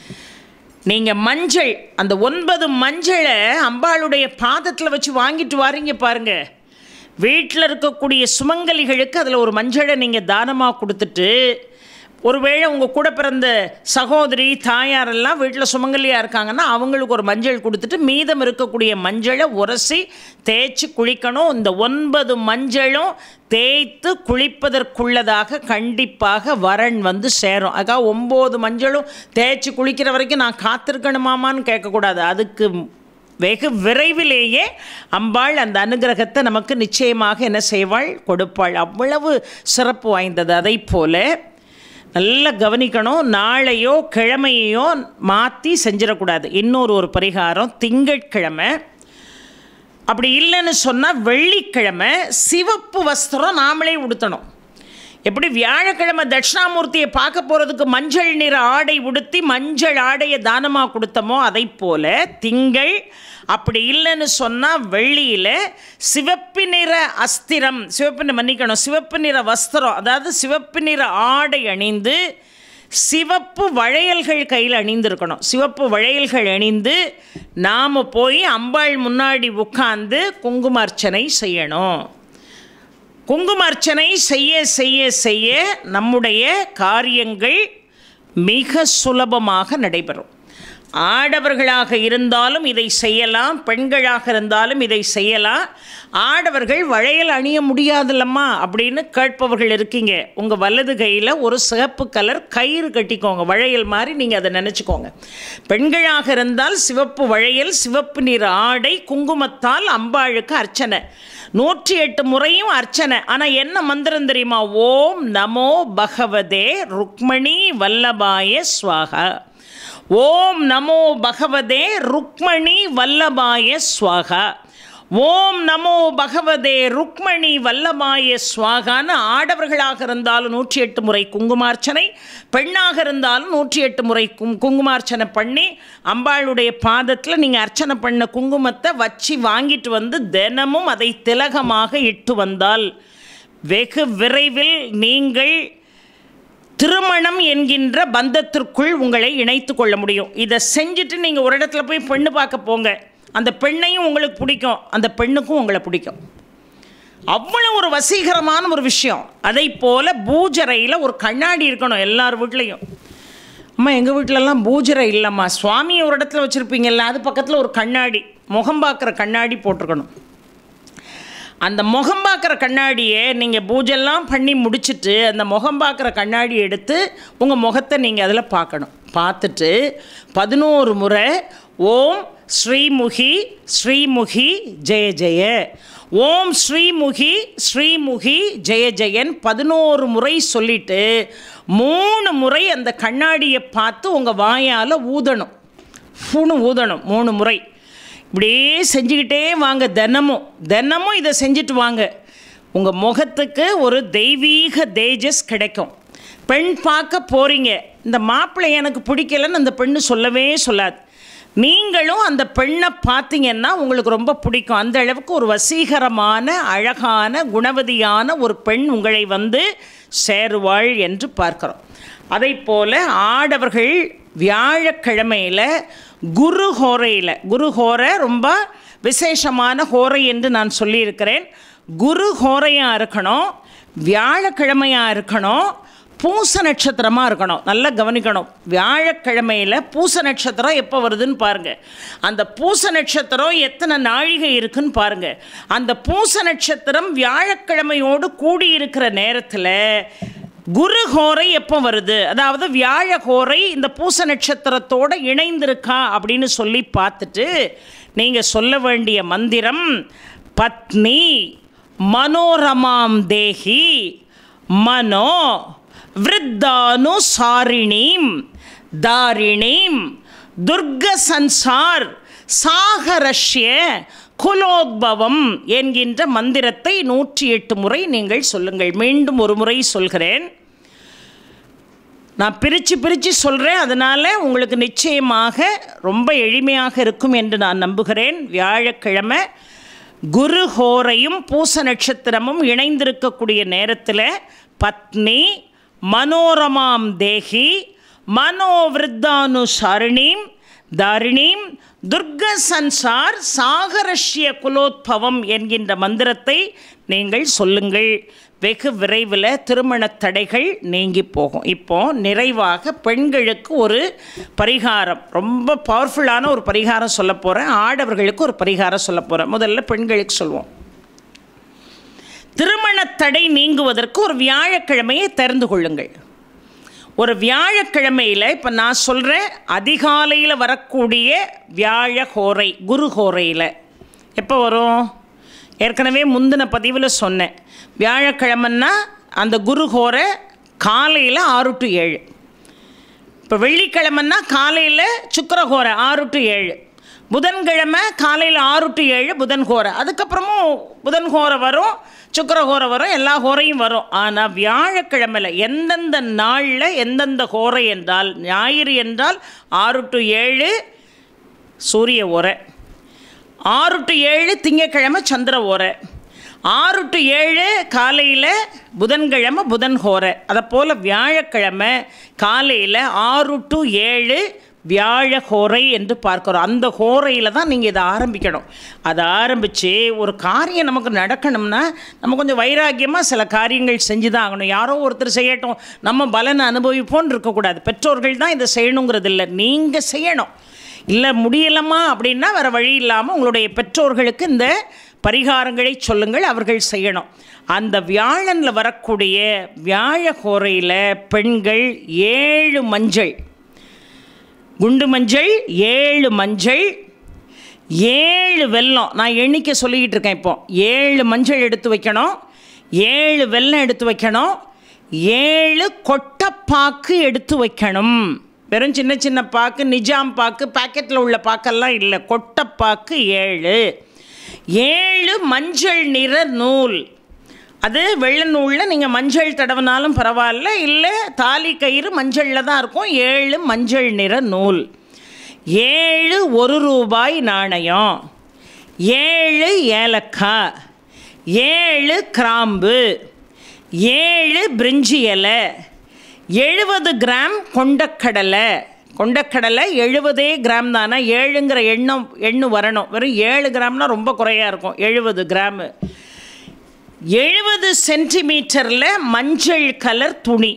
Speaker 1: நீங்கள் மஞ்சள், அந்த 9 மஞ்சளை அம்பாளுடைய பாதத்தில் வச்சு வாங்கிட்டு வாரீங்க பாருங்கள். வீட்டில் இருக்கக்கூடிய சுமங்கலிகளுக்கு அதில் ஒரு மஞ்சளை நீங்கள் தானமாக கொடுத்துட்டு, ஒருவேளை உங்கள் கூட பிறந்த சகோதரி தாயாரெல்லாம் வீட்டில் சுமங்கலியாக இருக்காங்கன்னா அவங்களுக்கு ஒரு மஞ்சள் கொடுத்துட்டு மீதம் இருக்கக்கூடிய மஞ்சளை உரசி தேய்ச்சி குளிக்கணும். இந்த 9 மஞ்சளும் தேய்த்து குளிப்பதற்குள்ளதாக கண்டிப்பாக வரன் வந்து சேரும். அதுக்காக 9 மஞ்சளும் தேய்ச்சி குளிக்கிற வரைக்கும் நான் காத்திருக்கணுமாமான்னு கேட்கக்கூடாது. அதுக்கு வெகு விரைவிலேயே அம்பாள் அந்த அனுகிரகத்தை நமக்கு நிச்சயமாக என்ன செய்வாள், கொடுப்பாள். அவ்வளவு சிறப்பு வாய்ந்தது. அதை போல நல்லா கவனிக்கணும், நாளையோ கிழமையோ மாற்றி செஞ்சிடக்கூடாது. இன்னொரு பரிகாரம், திங்கட்கிழமை அப்படி இல்லைன்னு சொன்னால் வெள்ளிக்கிழமை சிவப்பு வஸ்திரம் நாமளே உடுத்தணும். எப்படி வியாழக்கிழமை தட்சிணாமூர்த்தியை பார்க்க போகிறதுக்கு மஞ்சள் நிற ஆடை உடுத்தி மஞ்சள் ஆடையை தானமாக கொடுத்தோமோ அதை போல் திங்கள், அப்படி இல்லைன்னு சொன்னால் வெள்ளியில் சிவப்பு நிற அஸ்திரம், சிவப்பு நிற வஸ்திரம், அதாவது சிவப்பு நிற ஆடை அணிந்து சிவப்பு வளையல்கள் கையில் அணிந்திருக்கணும். சிவப்பு வளையல்கள் அணிந்து நாம் போய் அம்பாள் முன்னாடி உட்கார்ந்து குங்குமார்ச்சனை செய்யணும். குங்குமார்ச்சனை செய்ய செய்ய செய்ய நம்முடைய காரியங்கள் மிக சுலபமாக நடைபெறும். ஆடவர்களாக இருந்தாலும் இதை செய்யலாம், பெண்களாக இருந்தாலும் இதை செய்யலாம். ஆடவர்கள் வளையல் அணிய முடியாதுல்லம்மா அப்படின்னு கேட்பவர்கள் இருக்கீங்க. உங்கள் வலது கையில் ஒரு சிவப்பு கலர் கயிறு கட்டிக்கோங்க, வளையல் மாதிரி நீங்கள் அதை நினச்சிக்கோங்க. பெண்களாக இருந்தால் சிவப்பு வளையல், சிவப்பு நிற ஆடை, குங்குமத்தால் அம்பாளுக்கு அர்ச்சனை, 108 முறையும் அர்ச்சனை. ஆனால் என்ன மந்திரம் தெரியுமா? ஓம் நமோ பகவதே ருக்மணி வல்லபாய ஸ்வாகா. ஓம் நமோ பகவதே ருக்மணி வல்லபாய ஸ்வாகா. ஓம் நமோ பகவதே ருக்மணி வல்லபாய ஸ்வாகான்னு ஆடவர்களாக இருந்தாலும் 108 முறை குங்குமார்ச்சனை, பெண்ணாக இருந்தாலும் 108 முறை குங்குமார்ச்சனை பண்ணி அம்பாளுடைய பாதத்தில் நீங்கள் அர்ச்சனை பண்ண குங்குமத்தை வச்சு வாங்கிட்டு வந்து தினமும் அதை திலகமாக இட்டு வந்தால் வெகு விரைவில் நீங்கள் திருமணம் என்கின்ற பந்தத்திற்குள் உங்களை இணைத்து கொள்ள முடியும். இதை செஞ்சுட்டு நீங்கள் ஒரு இடத்துல போய் பெண்ணு பார்க்க போங்க, அந்த பெண்ணையும் உங்களுக்கு பிடிக்கும், அந்த பெண்ணுக்கும் உங்களை பிடிக்கும். அவ்வளோ ஒரு வசீகரமான ஒரு விஷயம். அதை போல் பூஜரையில் ஒரு கண்ணாடி இருக்கணும் எல்லார் வீட்லேயும். அம்மா எங்கள் வீட்டிலலாம் பூஜரை இல்லைம்மா, சுவாமியை ஒரு இடத்துல வச்சுருப்பீங்கல்ல, அது பக்கத்தில் ஒரு கண்ணாடி, முகம் பார்க்குற கண்ணாடி போட்டிருக்கணும். அந்த முகம் பார்க்குற கண்ணாடியை நீங்கள் பூஜெல்லாம் பண்ணி முடிச்சுட்டு அந்த முகம் பார்க்குற கண்ணாடி எடுத்து உங்கள் முகத்தை நீங்கள் அதில் பார்க்கணும். பார்த்துட்டு 11 முறை ஓம் ஸ்ரீமுகி ஸ்ரீமுகி ஜெய ஜெய, ஓம் ஸ்ரீமுகி ஸ்ரீமுகி ஜெய ஜெயன் 11 முறை சொல்லிவிட்டு 3 முறை அந்த கண்ணாடியை பார்த்து உங்கள் வாயால் ஊதணும். ஊதணும் 3 முறை. இப்படியே செஞ்சுக்கிட்டே வாங்க, தினமும் இதை செஞ்சுட்டு வாங்க. உங்கள் முகத்துக்கு ஒரு தெய்வீக தேஜஸ் கிடைக்கும். பெண் பார்க்க போகிறீங்க, இந்த மாப்பிள்ளை எனக்கு பிடிக்கலன்னு அந்த பெண்ணு சொல்லவே சொல்லாது. நீங்களும் அந்த பெண்ணை பார்த்தீங்கன்னா உங்களுக்கு ரொம்ப பிடிக்கும். அந்த அளவுக்கு ஒரு வசீகரமான அழகான குணவதியான ஒரு பெண் உங்களை வந்து சேருவாள் என்று பார்க்கிறோம். அதை போல் ஆடவர்கள் வியாழக்கிழமையில் குரு ஹோரை ரொம்ப விசேஷமான ஹோரை என்று நான் சொல்லியிருக்கிறேன். குரு ஹோரையாக இருக்கணும், வியாழக்கிழமையாக இருக்கணும், பூச நட்சத்திரமாக இருக்கணும். நல்லா கவனிக்கணும். வியாழக்கிழமையில் பூச நட்சத்திரம் எப்போ வருதுன்னு பாருங்கள். அந்த பூச நட்சத்திரம் எத்தனை நாழிகை இருக்குன்னு பாருங்கள். அந்த பூச நட்சத்திரம் வியாழக்கிழமையோடு கூடியிருக்கிற நேரத்தில் குரு ஹோரை எப்போ வருது, அதாவது வியாழ ஹோரை இந்த பூச நட்சத்திரத்தோடு இணைந்திருக்கா அப்படின்னு சொல்லி பார்த்துட்டு நீங்கள் சொல்ல வேண்டிய மந்திரம் பத்னி மனோரமாம் தேஹி மனோ விருத்தானு சாரிணீம் தாரிணீம் துர்க சன்சார் சாகரஷ்ய குலோத்பவம் என்கின்ற மந்திரத்தை 108 முறை நீங்கள் சொல்லுங்கள். மீண்டும் ஒரு முறை சொல்கிறேன், நான் பிரித்து சொல்கிறேன், அதனால் உங்களுக்கு நிச்சயமாக ரொம்ப எளிமையாக இருக்கும் என்று நான் நம்புகிறேன். வியாழக்கிழமை குரு ஹோரையும் பூச நட்சத்திரமும் இணைந்திருக்கக்கூடிய நேரத்தில் பத்னி மனோரமாம் தேஹி மனோவிருத்தானு சாரிணீம் தாரிணீம் துர்க சன்சார் சாகரஷ்ய குலோத்பவம் என்கின்ற மந்திரத்தை நீங்கள் சொல்லுங்கள். வெகு விரைவில் திருமண தடைகள் நீங்கி போகும். இப்போது நிறைவாக பெண்களுக்கு ஒரு பரிகாரம், ரொம்ப பவர்ஃபுல்லான ஒரு பரிகாரம் சொல்ல போகிறேன். ஆடவர்களுக்கு ஒரு பரிகாரம் சொல்ல போகிறேன். முதல்ல பெண்களுக்கு சொல்லுவோம். திருமண தடை நீங்குவதற்கு ஒரு வியாழக்கிழமையை தெரிந்து கொள்ளுங்கள். ஒரு வியாழக்கிழமையில் இப்போ நான் சொல்கிறேன், அதிகாலையில் வரக்கூடிய வியாழ ஹோரை குரு ஹோரையில் எப்போ வரும்? ஏற்கனவே முந்தின பதிவில் சொன்னேன். வியாழக்கிழமைன்னா அந்த குரு ஹோரை காலையில் 6 to 7. இப்போ வெள்ளிக்கிழமைன்னா காலையில் சுக்கிர ஹோரை 6 to 7. புதன்கிழமை காலையில் 6 to 7 புதன் ஹோரை, அதுக்கப்புறமும் புதன் ஹோரை வரும், சுக்கிர ஹோரை வரும், எல்லா ஹோரையும் வரும். ஆனால் வியாழக்கிழமையில் எந்தெந்த நாளில் எந்தெந்த ஹோரை என்றால், ஞாயிறு என்றால் 6 to 7 சூரிய ஓரை, 6 to 7 திங்கக்கிழமை சந்திர ஓரை, 6 to 7 காலையில் புதன்கிழமை புதன் ஹோரை. அதை போல் வியாழக்கிழமை காலையில் 6 to 7 வியாழ ஹோரை என்று பார்க்குறோம். அந்த ஹோரையில் தான் நீங்கள் இதை ஆரம்பிக்கணும். அதை ஆரம்பித்து ஒரு காரியம் நமக்கு நடக்கணும்னா நம்ம கொஞ்சம் வைராக்கியமாக சில காரியங்கள் செஞ்சு தான் ஆகணும். யாரோ ஒருத்தர் செய்யட்டும், நம்ம பலனை அனுபவிப்போன்னு இருக்கக்கூடாது. பெற்றோர்கள் தான் இதை செய்யணுங்கிறது இல்லை, நீங்கள் செய்யணும். இல்லை முடியலமா அப்படின்னா வேறு வழி இல்லாமல் உங்களுடைய பெற்றோர்களுக்கு இந்த பரிகாரங்களை சொல்லுங்கள், அவர்கள் செய்யணும். அந்த வியாழனில் வரக்கூடிய வியாழ ஹோரையில் பெண்கள் 7 மஞ்சள், குண்டு மஞ்சள் 7 மஞ்சள், 7 வெல்லம், நான் எண்ணிக்கை சொல்லிக்கிட்டு இருக்கேன். இப்போ 7 மஞ்சள் எடுத்து வைக்கணும், 7 வெல்லம் எடுத்து வைக்கணும், 7 கொட்டைப்பாக்கு எடுத்து வைக்கணும். வெறும் சின்ன சின்ன பாக்கு, நிஜாம் பாக்கு, பாக்கெட்டில் உள்ள பாக்கெல்லாம் இல்லை, கொட்டைப்பாக்கு 7 மஞ்சள் நிற நூல். அது வெள்ளை நூலில் நீங்கள் மஞ்சள் தடவினாலும் பரவாயில்ல, இல்லை தாலி கயிறு மஞ்சளில் தான் இருக்கும். 7 மஞ்சள் நிற நூல், 7 1 ரூபாய் நாணயம், 7 ஏலக்காய், 7 கிராம்பு, 7 பிரிஞ்சி இலை, 70 கிராம் கொண்டக்கடலை. கொண்டக்கடலை 70 கிராம் தானே, 7ங்கிற எண்ணு வரணும். வெறும் 7 கிராம்னா ரொம்ப குறையாக இருக்கும். 70 கிராமு, 70 சென்டிமீட்டரில் மஞ்சள் கலர் துணி.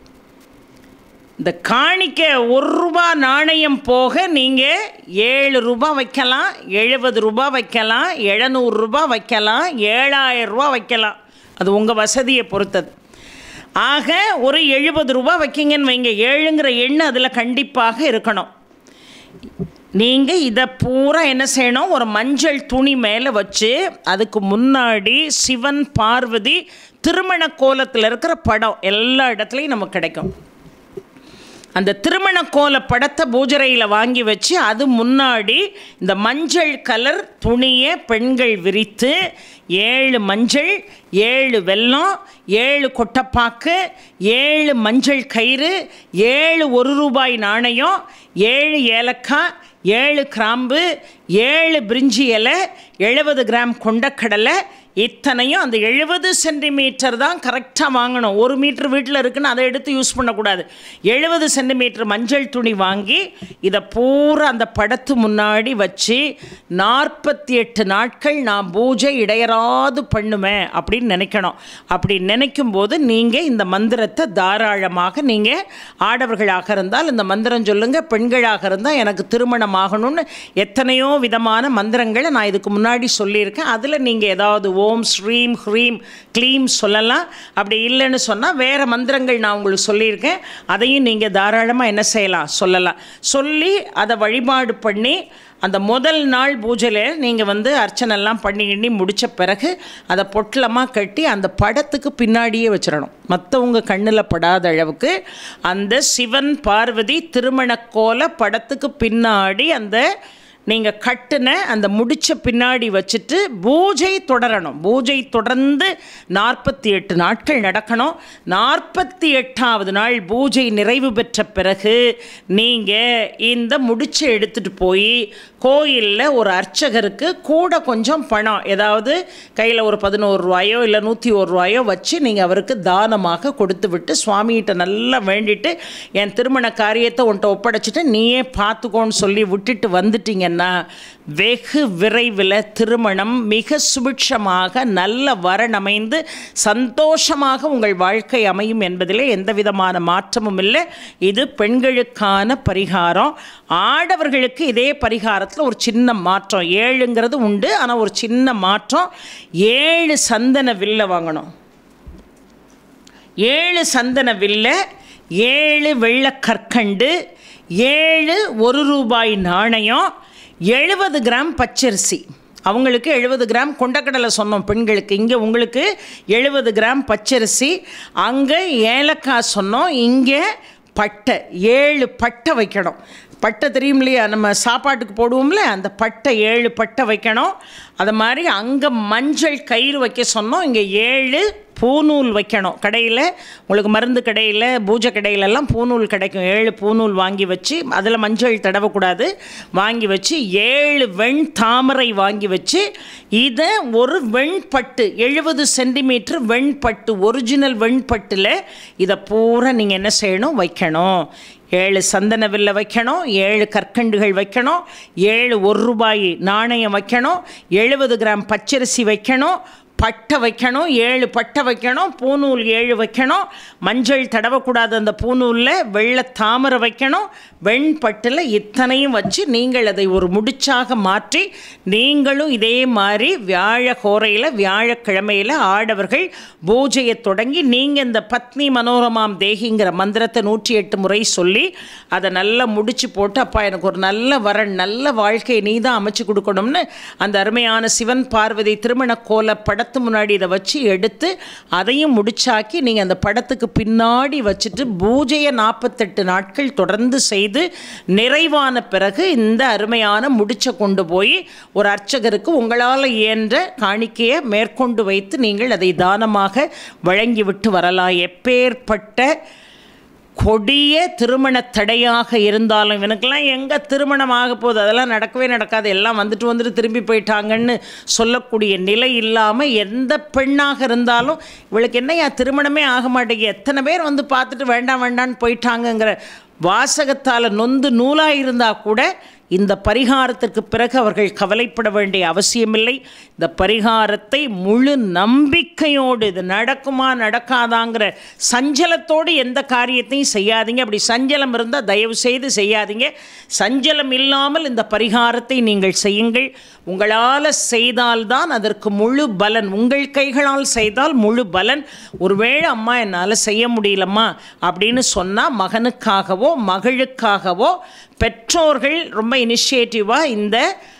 Speaker 1: இந்த காணிக்க 1 ரூபா நாணயம் போக நீங்கள் 7 ரூபா வைக்கலாம், 70 ரூபா வைக்கலாம், 700 ரூபா வைக்கலாம், 7000 ரூபா வைக்கலாம். அது உங்கள் வசதியை பொறுத்தது. ஆக ஒரு 70 ரூபா வைக்கிங்கன்னு வைங்க, 7ங்கிற எண்ணு அதில் கண்டிப்பாக இருக்கணும். நீங்கள் இதை பூரா என்ன செய்யணும், ஒரு மஞ்சள் துணி மேலே வச்சு அதுக்கு முன்னாடி சிவன் பார்வதி திருமண கோலத்தில் இருக்கிற படம் எல்லா இடத்துலையும் நமக்கு கிடைக்கும். அந்த திருமண கோல படத்தை பூஜரையில் வாங்கி வச்சு அது முன்னாடி இந்த மஞ்சள் கலர் துணியை பெண்கள் விரித்து 7 மஞ்சள், 7 வெல்லம், 7 கொட்டைப்பாக்கு, 7 மஞ்சள் கயிறு, 7 1 ரூபாய் நாணயம், 7 ஏலக்காய், 7 கிராம்பு, 7 பிரிஞ்சி இலை, 70 கிராம் கொண்டக்கடலை, இத்தனையும் அந்த 70 சென்டிமீட்டர் தான் கரெக்டாக வாங்கணும். 1 மீட்டர் வீட்டில் இருக்குன்னு அதை எடுத்து யூஸ் பண்ணக்கூடாது. 70 சென்டிமீட்டர் மஞ்சள் துணி வாங்கி இதை பூரா அந்த படத்து முன்னாடி வச்சு 48 நாட்கள் நான் பூஜை இடையறாது பண்ணுவேன் அப்படின்னு நினைக்கணும். அப்படி நினைக்கும் போது நீங்கள் இந்த மந்திரத்தை தாராளமாக, நீங்கள் ஆடவர்களாக இருந்தால் இந்த மந்திரம் சொல்லுங்கள், பெண்களாக இருந்தால் எனக்கு திருமணம் ஆகணும்னு எத்தனையோ விதமான மந்திரங்களை நான் இதுக்கு முன்னாடி சொல்லியிருக்கேன். அதில் நீங்கள் ஏதாவது ஓம் ஸ்ரீம் ஹ்ரீம் க்ளீம் சொல்லலாம். அப்படி இல்லைன்னு சொன்னால் வேறு மந்திரங்கள் நான் உங்களுக்கு சொல்லியிருக்கேன், அதையும் நீங்கள் தாராளமாக என்ன செய்யலாம், சொல்லலாம். சொல்லி அதை வழிபாடு பண்ணி அந்த முதல் நாள் பூஜையில் நீங்கள் அர்ச்சனைலாம் பண்ணி முடித்த பிறகு அதை பொட்டலமாக கட்டி அந்த படத்துக்கு பின்னாடியே வச்சிடணும். மற்றவங்க கண்ணில் படாத அளவுக்கு அந்த சிவன் பார்வதி திருமணக்கோல படத்துக்கு பின்னாடி அந்த நீங்கள் கட்டுன அந்த முடிச்ச பின்னாடி வச்சுட்டு பூஜை தொடரணும். பூஜை தொடர்ந்து 48 நாட்கள் நடக்கணும். 48வது நாள் பூஜை நிறைவு பெற்ற பிறகு நீங்கள் இந்த முடிச்சை எடுத்துகிட்டு போய் கோயிலில் ஒரு அர்ச்சகருக்கு கூட கொஞ்சம் பணம், ஏதாவது கையில் ஒரு 11 ரூபாயோ இல்லை 101 ரூபாயோ வச்சு நீங்கள் அவருக்கு தானமாக கொடுத்து விட்டு சுவாமிகிட்ட நல்லா வேண்டிட்டு என் திருமண காரியத்தை உன்ட்ட ஒப்படைச்சிட்டு நீயே பார்த்துக்கோன்னு சொல்லி விட்டுட்டு வந்துட்டீங்கன்னா வெகு விரைவில் திருமணம் மிக சுபிட்சமாக நல்ல வரனமைந்து சந்தோஷமாக உங்கள் வாழ்க்கை அமையும் என்பதிலே எந்த விதமான மாற்றமும் இல்லை. இது பெண்களுக்கான பரிகாரம். ஆடவர்களுக்கு இதே பரிகாரத்தில் ஒரு சின்ன மாற்றம், 7ங்கிறது உண்டு, ஆனால் ஒரு சின்ன மாற்றம். 7 சந்தன வில்லை வாங்கணும். 7 சந்தன வில்லை, 7 வெள்ளை கற்கண்டு, 7 1 ரூபாய் நாணயம், 70 கிராம் பச்சரிசி. அவங்களுக்கு 70 கிராம் கொண்டக்கடலை சொன்னோம் பெண்களுக்கு, இங்கே உங்களுக்கு 70 கிராம் பச்சரிசி, அங்கே ஏலக்காய் சொன்னோம், இங்கே பட்டை 7 பட்டை வைக்கணும். பட்டை தெரியும் இல்லையா, நம்ம சாப்பாட்டுக்கு போடுவோம்ல, அந்த பட்டை 7 பட்டை வைக்கணும். அது மாதிரி அங்கே மஞ்சள் கயிறு வைக்க சொன்னோம். இங்கே 7 பூநூல் வைக்கணும். கடையில் உங்களுக்கு மருந்து கடையில் பூஜை கடையிலெல்லாம் பூநூல் கிடைக்கும். 7 பூநூல் வாங்கி வச்சு, அதில் மஞ்சள் தடவக்கூடாது, வாங்கி வச்சு 7 வெண் தாமரை வாங்கி வச்சு, இதை ஒரு வெண்பட்டு 70 சென்டிமீட்டர் வெண்பட்டு, ஒரிஜினல் வெண்பட்டில் இதை பூரா நீங்கள் என்ன செய்யணும், வைக்கணும். 7 சந்தன வில்லை வைக்கணும், 7 கற்கண்டுகள் வைக்கணும், 7 1 ரூபாய் நாணயம் வைக்கணும், 70 கிராம் பச்சரிசி வைக்கணும், பட்டை வைக்கணும், 7 பட்டை வைக்கணும், பூநூல் 7 வைக்கணும், மஞ்சள் தடவக்கூடாது அந்த பூநூலில், வெள்ளை தாமரை வைக்கணும், வெண்பட்டில் இத்தனையும் வச்சு நீங்கள் அதை ஒரு முடிச்சாக மாற்றி நீங்களும் இதே மாதிரி வியாழகோரையில் வியாழக்கிழமையில் ஆடவர்கள் பூஜையை தொடங்கி நீங்கள் இந்த பத்னி மனோரமாம் தேகிங்கிற மந்திரத்தை 108 முறை சொல்லி அதை நல்லா முடிச்சு போட்டு, அப்பா எனக்கு ஒரு நல்ல வரன், நல்ல வாழ்க்கையை நீ தான் அமைச்சு கொடுக்கணும்னு அந்த அருமையான சிவன் பார்வதி திருமண கோல படத்து முன்னாடி இதை வச்சு எடுத்து அதையும் முடிச்சாக்கி நீங்கள் அந்த படத்துக்கு பின்னாடி வச்சுட்டு பூஜையை 48 நாட்கள் தொடர்ந்து செய்து நிறைவான பிறகு இந்த அருமையான முடிச்சை கொண்டு போய் ஒரு அர்ச்சகருக்கு உங்களால் இயன்ற காணிக்கையை மேற்கொண்டு வைத்து நீங்கள் அதை தானமாக வழங்கிவிட்டு வரலாம். எப்பேற்பட்ட கொடிய திருமண தடையாக இருந்தாலும், இவனுக்கெல்லாம் எங்கே திருமணம் ஆக போகுது, அதெல்லாம் நடக்கவே நடக்காது, எல்லாம் வந்துட்டு திரும்பி போயிட்டாங்கன்னு சொல்லக்கூடிய நிலை இல்லாமல், எந்த பெண்ணாக இருந்தாலும் இவளுக்கு என்னையா திருமணமே ஆக மாட்டேங்குது, எத்தனை பேர் வந்து பார்த்துட்டு வேண்டாம் வேண்டான்னு போயிட்டாங்கங்கிற வாசகத்தால் நொந்து நூலாக இருந்தால் கூட இந்த பரிகாரத்திற்கு பிறகு அவர்கள் கவலைப்பட வேண்டிய அவசியமில்லை. இந்த பரிகாரத்தை முழு நம்பிக்கையோடு, இது நடக்குமா நடக்காதாங்கிற சஞ்சலத்தோடு எந்த காரியத்தையும் செய்யாதீங்க. அப்படி சஞ்சலம் இருந்தால் தயவு செய்து செய்யாதீங்க. சஞ்சலம் இல்லாமல் இந்த பரிகாரத்தை நீங்கள் செய்யுங்கள். உங்களால் செய்தால்தான் அதற்கு முழு பலன். உங்கள் கைகளால் செய்தால் முழு பலன். ஒருவேளை அம்மா என்னால் செய்ய முடியலம்மா அப்படின்னு சொன்னால், மகனுக்காகவோ மகளுக்காகவோ பெற்றோர்கள் ரொம்ப இனிஷியேட்டிவாக இந்த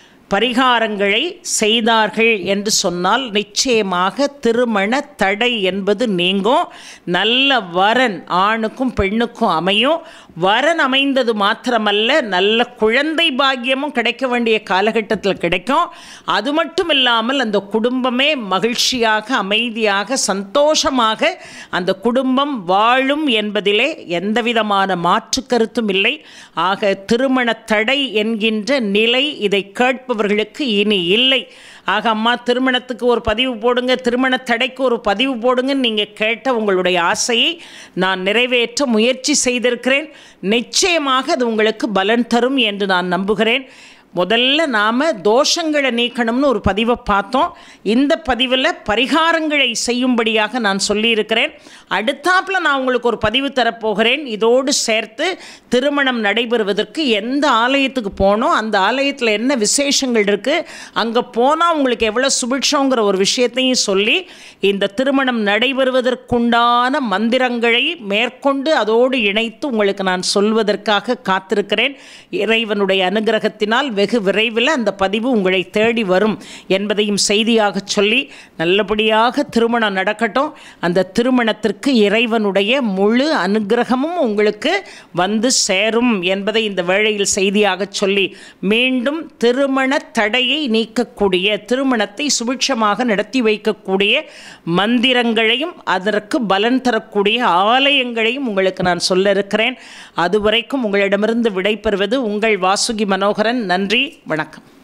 Speaker 1: பரிகாரங்களை செய்தார்கள் என்று சொன்னால் நிச்சயமாக திருமண தடை என்பது நீங்கும். நல்ல வரன் ஆணுக்கும் பெண்ணுக்கும் அமையும். வரன் அமைந்தது மாத்திரமல்ல, நல்ல குழந்தை பாக்கியமும் கிடைக்க வேண்டிய காலகட்டத்தில் கிடைக்கும். அது மட்டும் இல்லாமல் அந்த குடும்பமே மகிழ்ச்சியாக, அமைதியாக, சந்தோஷமாக அந்த குடும்பம் வாழும் என்பதிலே எந்தவிதமான மாற்று கருத்தும் இல்லை. ஆக திருமண தடை என்கின்ற நிலை இதை கேட்பவர்களுக்கு இனி இல்லை. ஆக அம்மா திருமணத்துக்கு ஒரு பதிவு போடுங்க, திருமண தடைக்கு ஒரு பதிவு போடுங்கன்னு நீங்கள் கேட்ட உங்களுடைய ஆசையை நான் நிறைவேற்ற முயற்சி செய்திருக்கிறேன். நிச்சயமாக அது உங்களுக்கு பலன் தரும் என்று நான் நம்புகிறேன். முதல்ல நாம் தோஷங்களை நீக்கணும்னு ஒரு பதிவை பார்த்தோம். இந்த பதிவில் பரிகாரங்களை செய்யும்படியாக நான் சொல்லியிருக்கிறேன். அடுத்தாப்பில் நான் உங்களுக்கு ஒரு பதிவு தரப்போகிறேன். இதோடு சேர்த்து திருமணம் நடைபெறுவதற்கு எந்த ஆலயத்துக்கு போனோம், அந்த ஆலயத்தில் என்ன விசேஷங்கள் இருக்குது, அங்கே போனால் உங்களுக்கு எவ்வளோ சுபிட்சங்கிற ஒரு விஷயத்தையும் சொல்லி இந்த திருமணம் நடைபெறுவதற்குண்டான மந்திரங்களை மேற்கொண்டு அதோடு இணைத்து உங்களுக்கு நான் சொல்வதற்காக காத்திருக்கிறேன். இறைவனுடைய அனுகிரகத்தினால் வெகு விரைவில் அந்த பதிவு உங்களை தேடி வரும் என்பதையும் செய்தியாக சொல்லி, நல்லபடியாக திருமணம் நடக்கட்டும். அந்த திருமணத்திற்கு இறைவனுடைய முழு அனுகிரகமும் உங்களுக்கு வந்து சேரும் என்பதை இந்த வேளையில் செய்தியாக சொல்லி, மீண்டும் திருமண தடையை நீக்கக்கூடிய, திருமணத்தை சுபிட்சமாக நடத்தி வைக்கக்கூடிய மந்திரங்களையும் அதற்கு பலன் தரக்கூடிய ஆலயங்களையும் உங்களுக்கு நான் சொல்ல இருக்கிறேன். அதுவரைக்கும் உங்களிடமிருந்து விடைபெறுவது உங்கள் வாசுகி மனோகரன். நன்றி, வணக்கம்.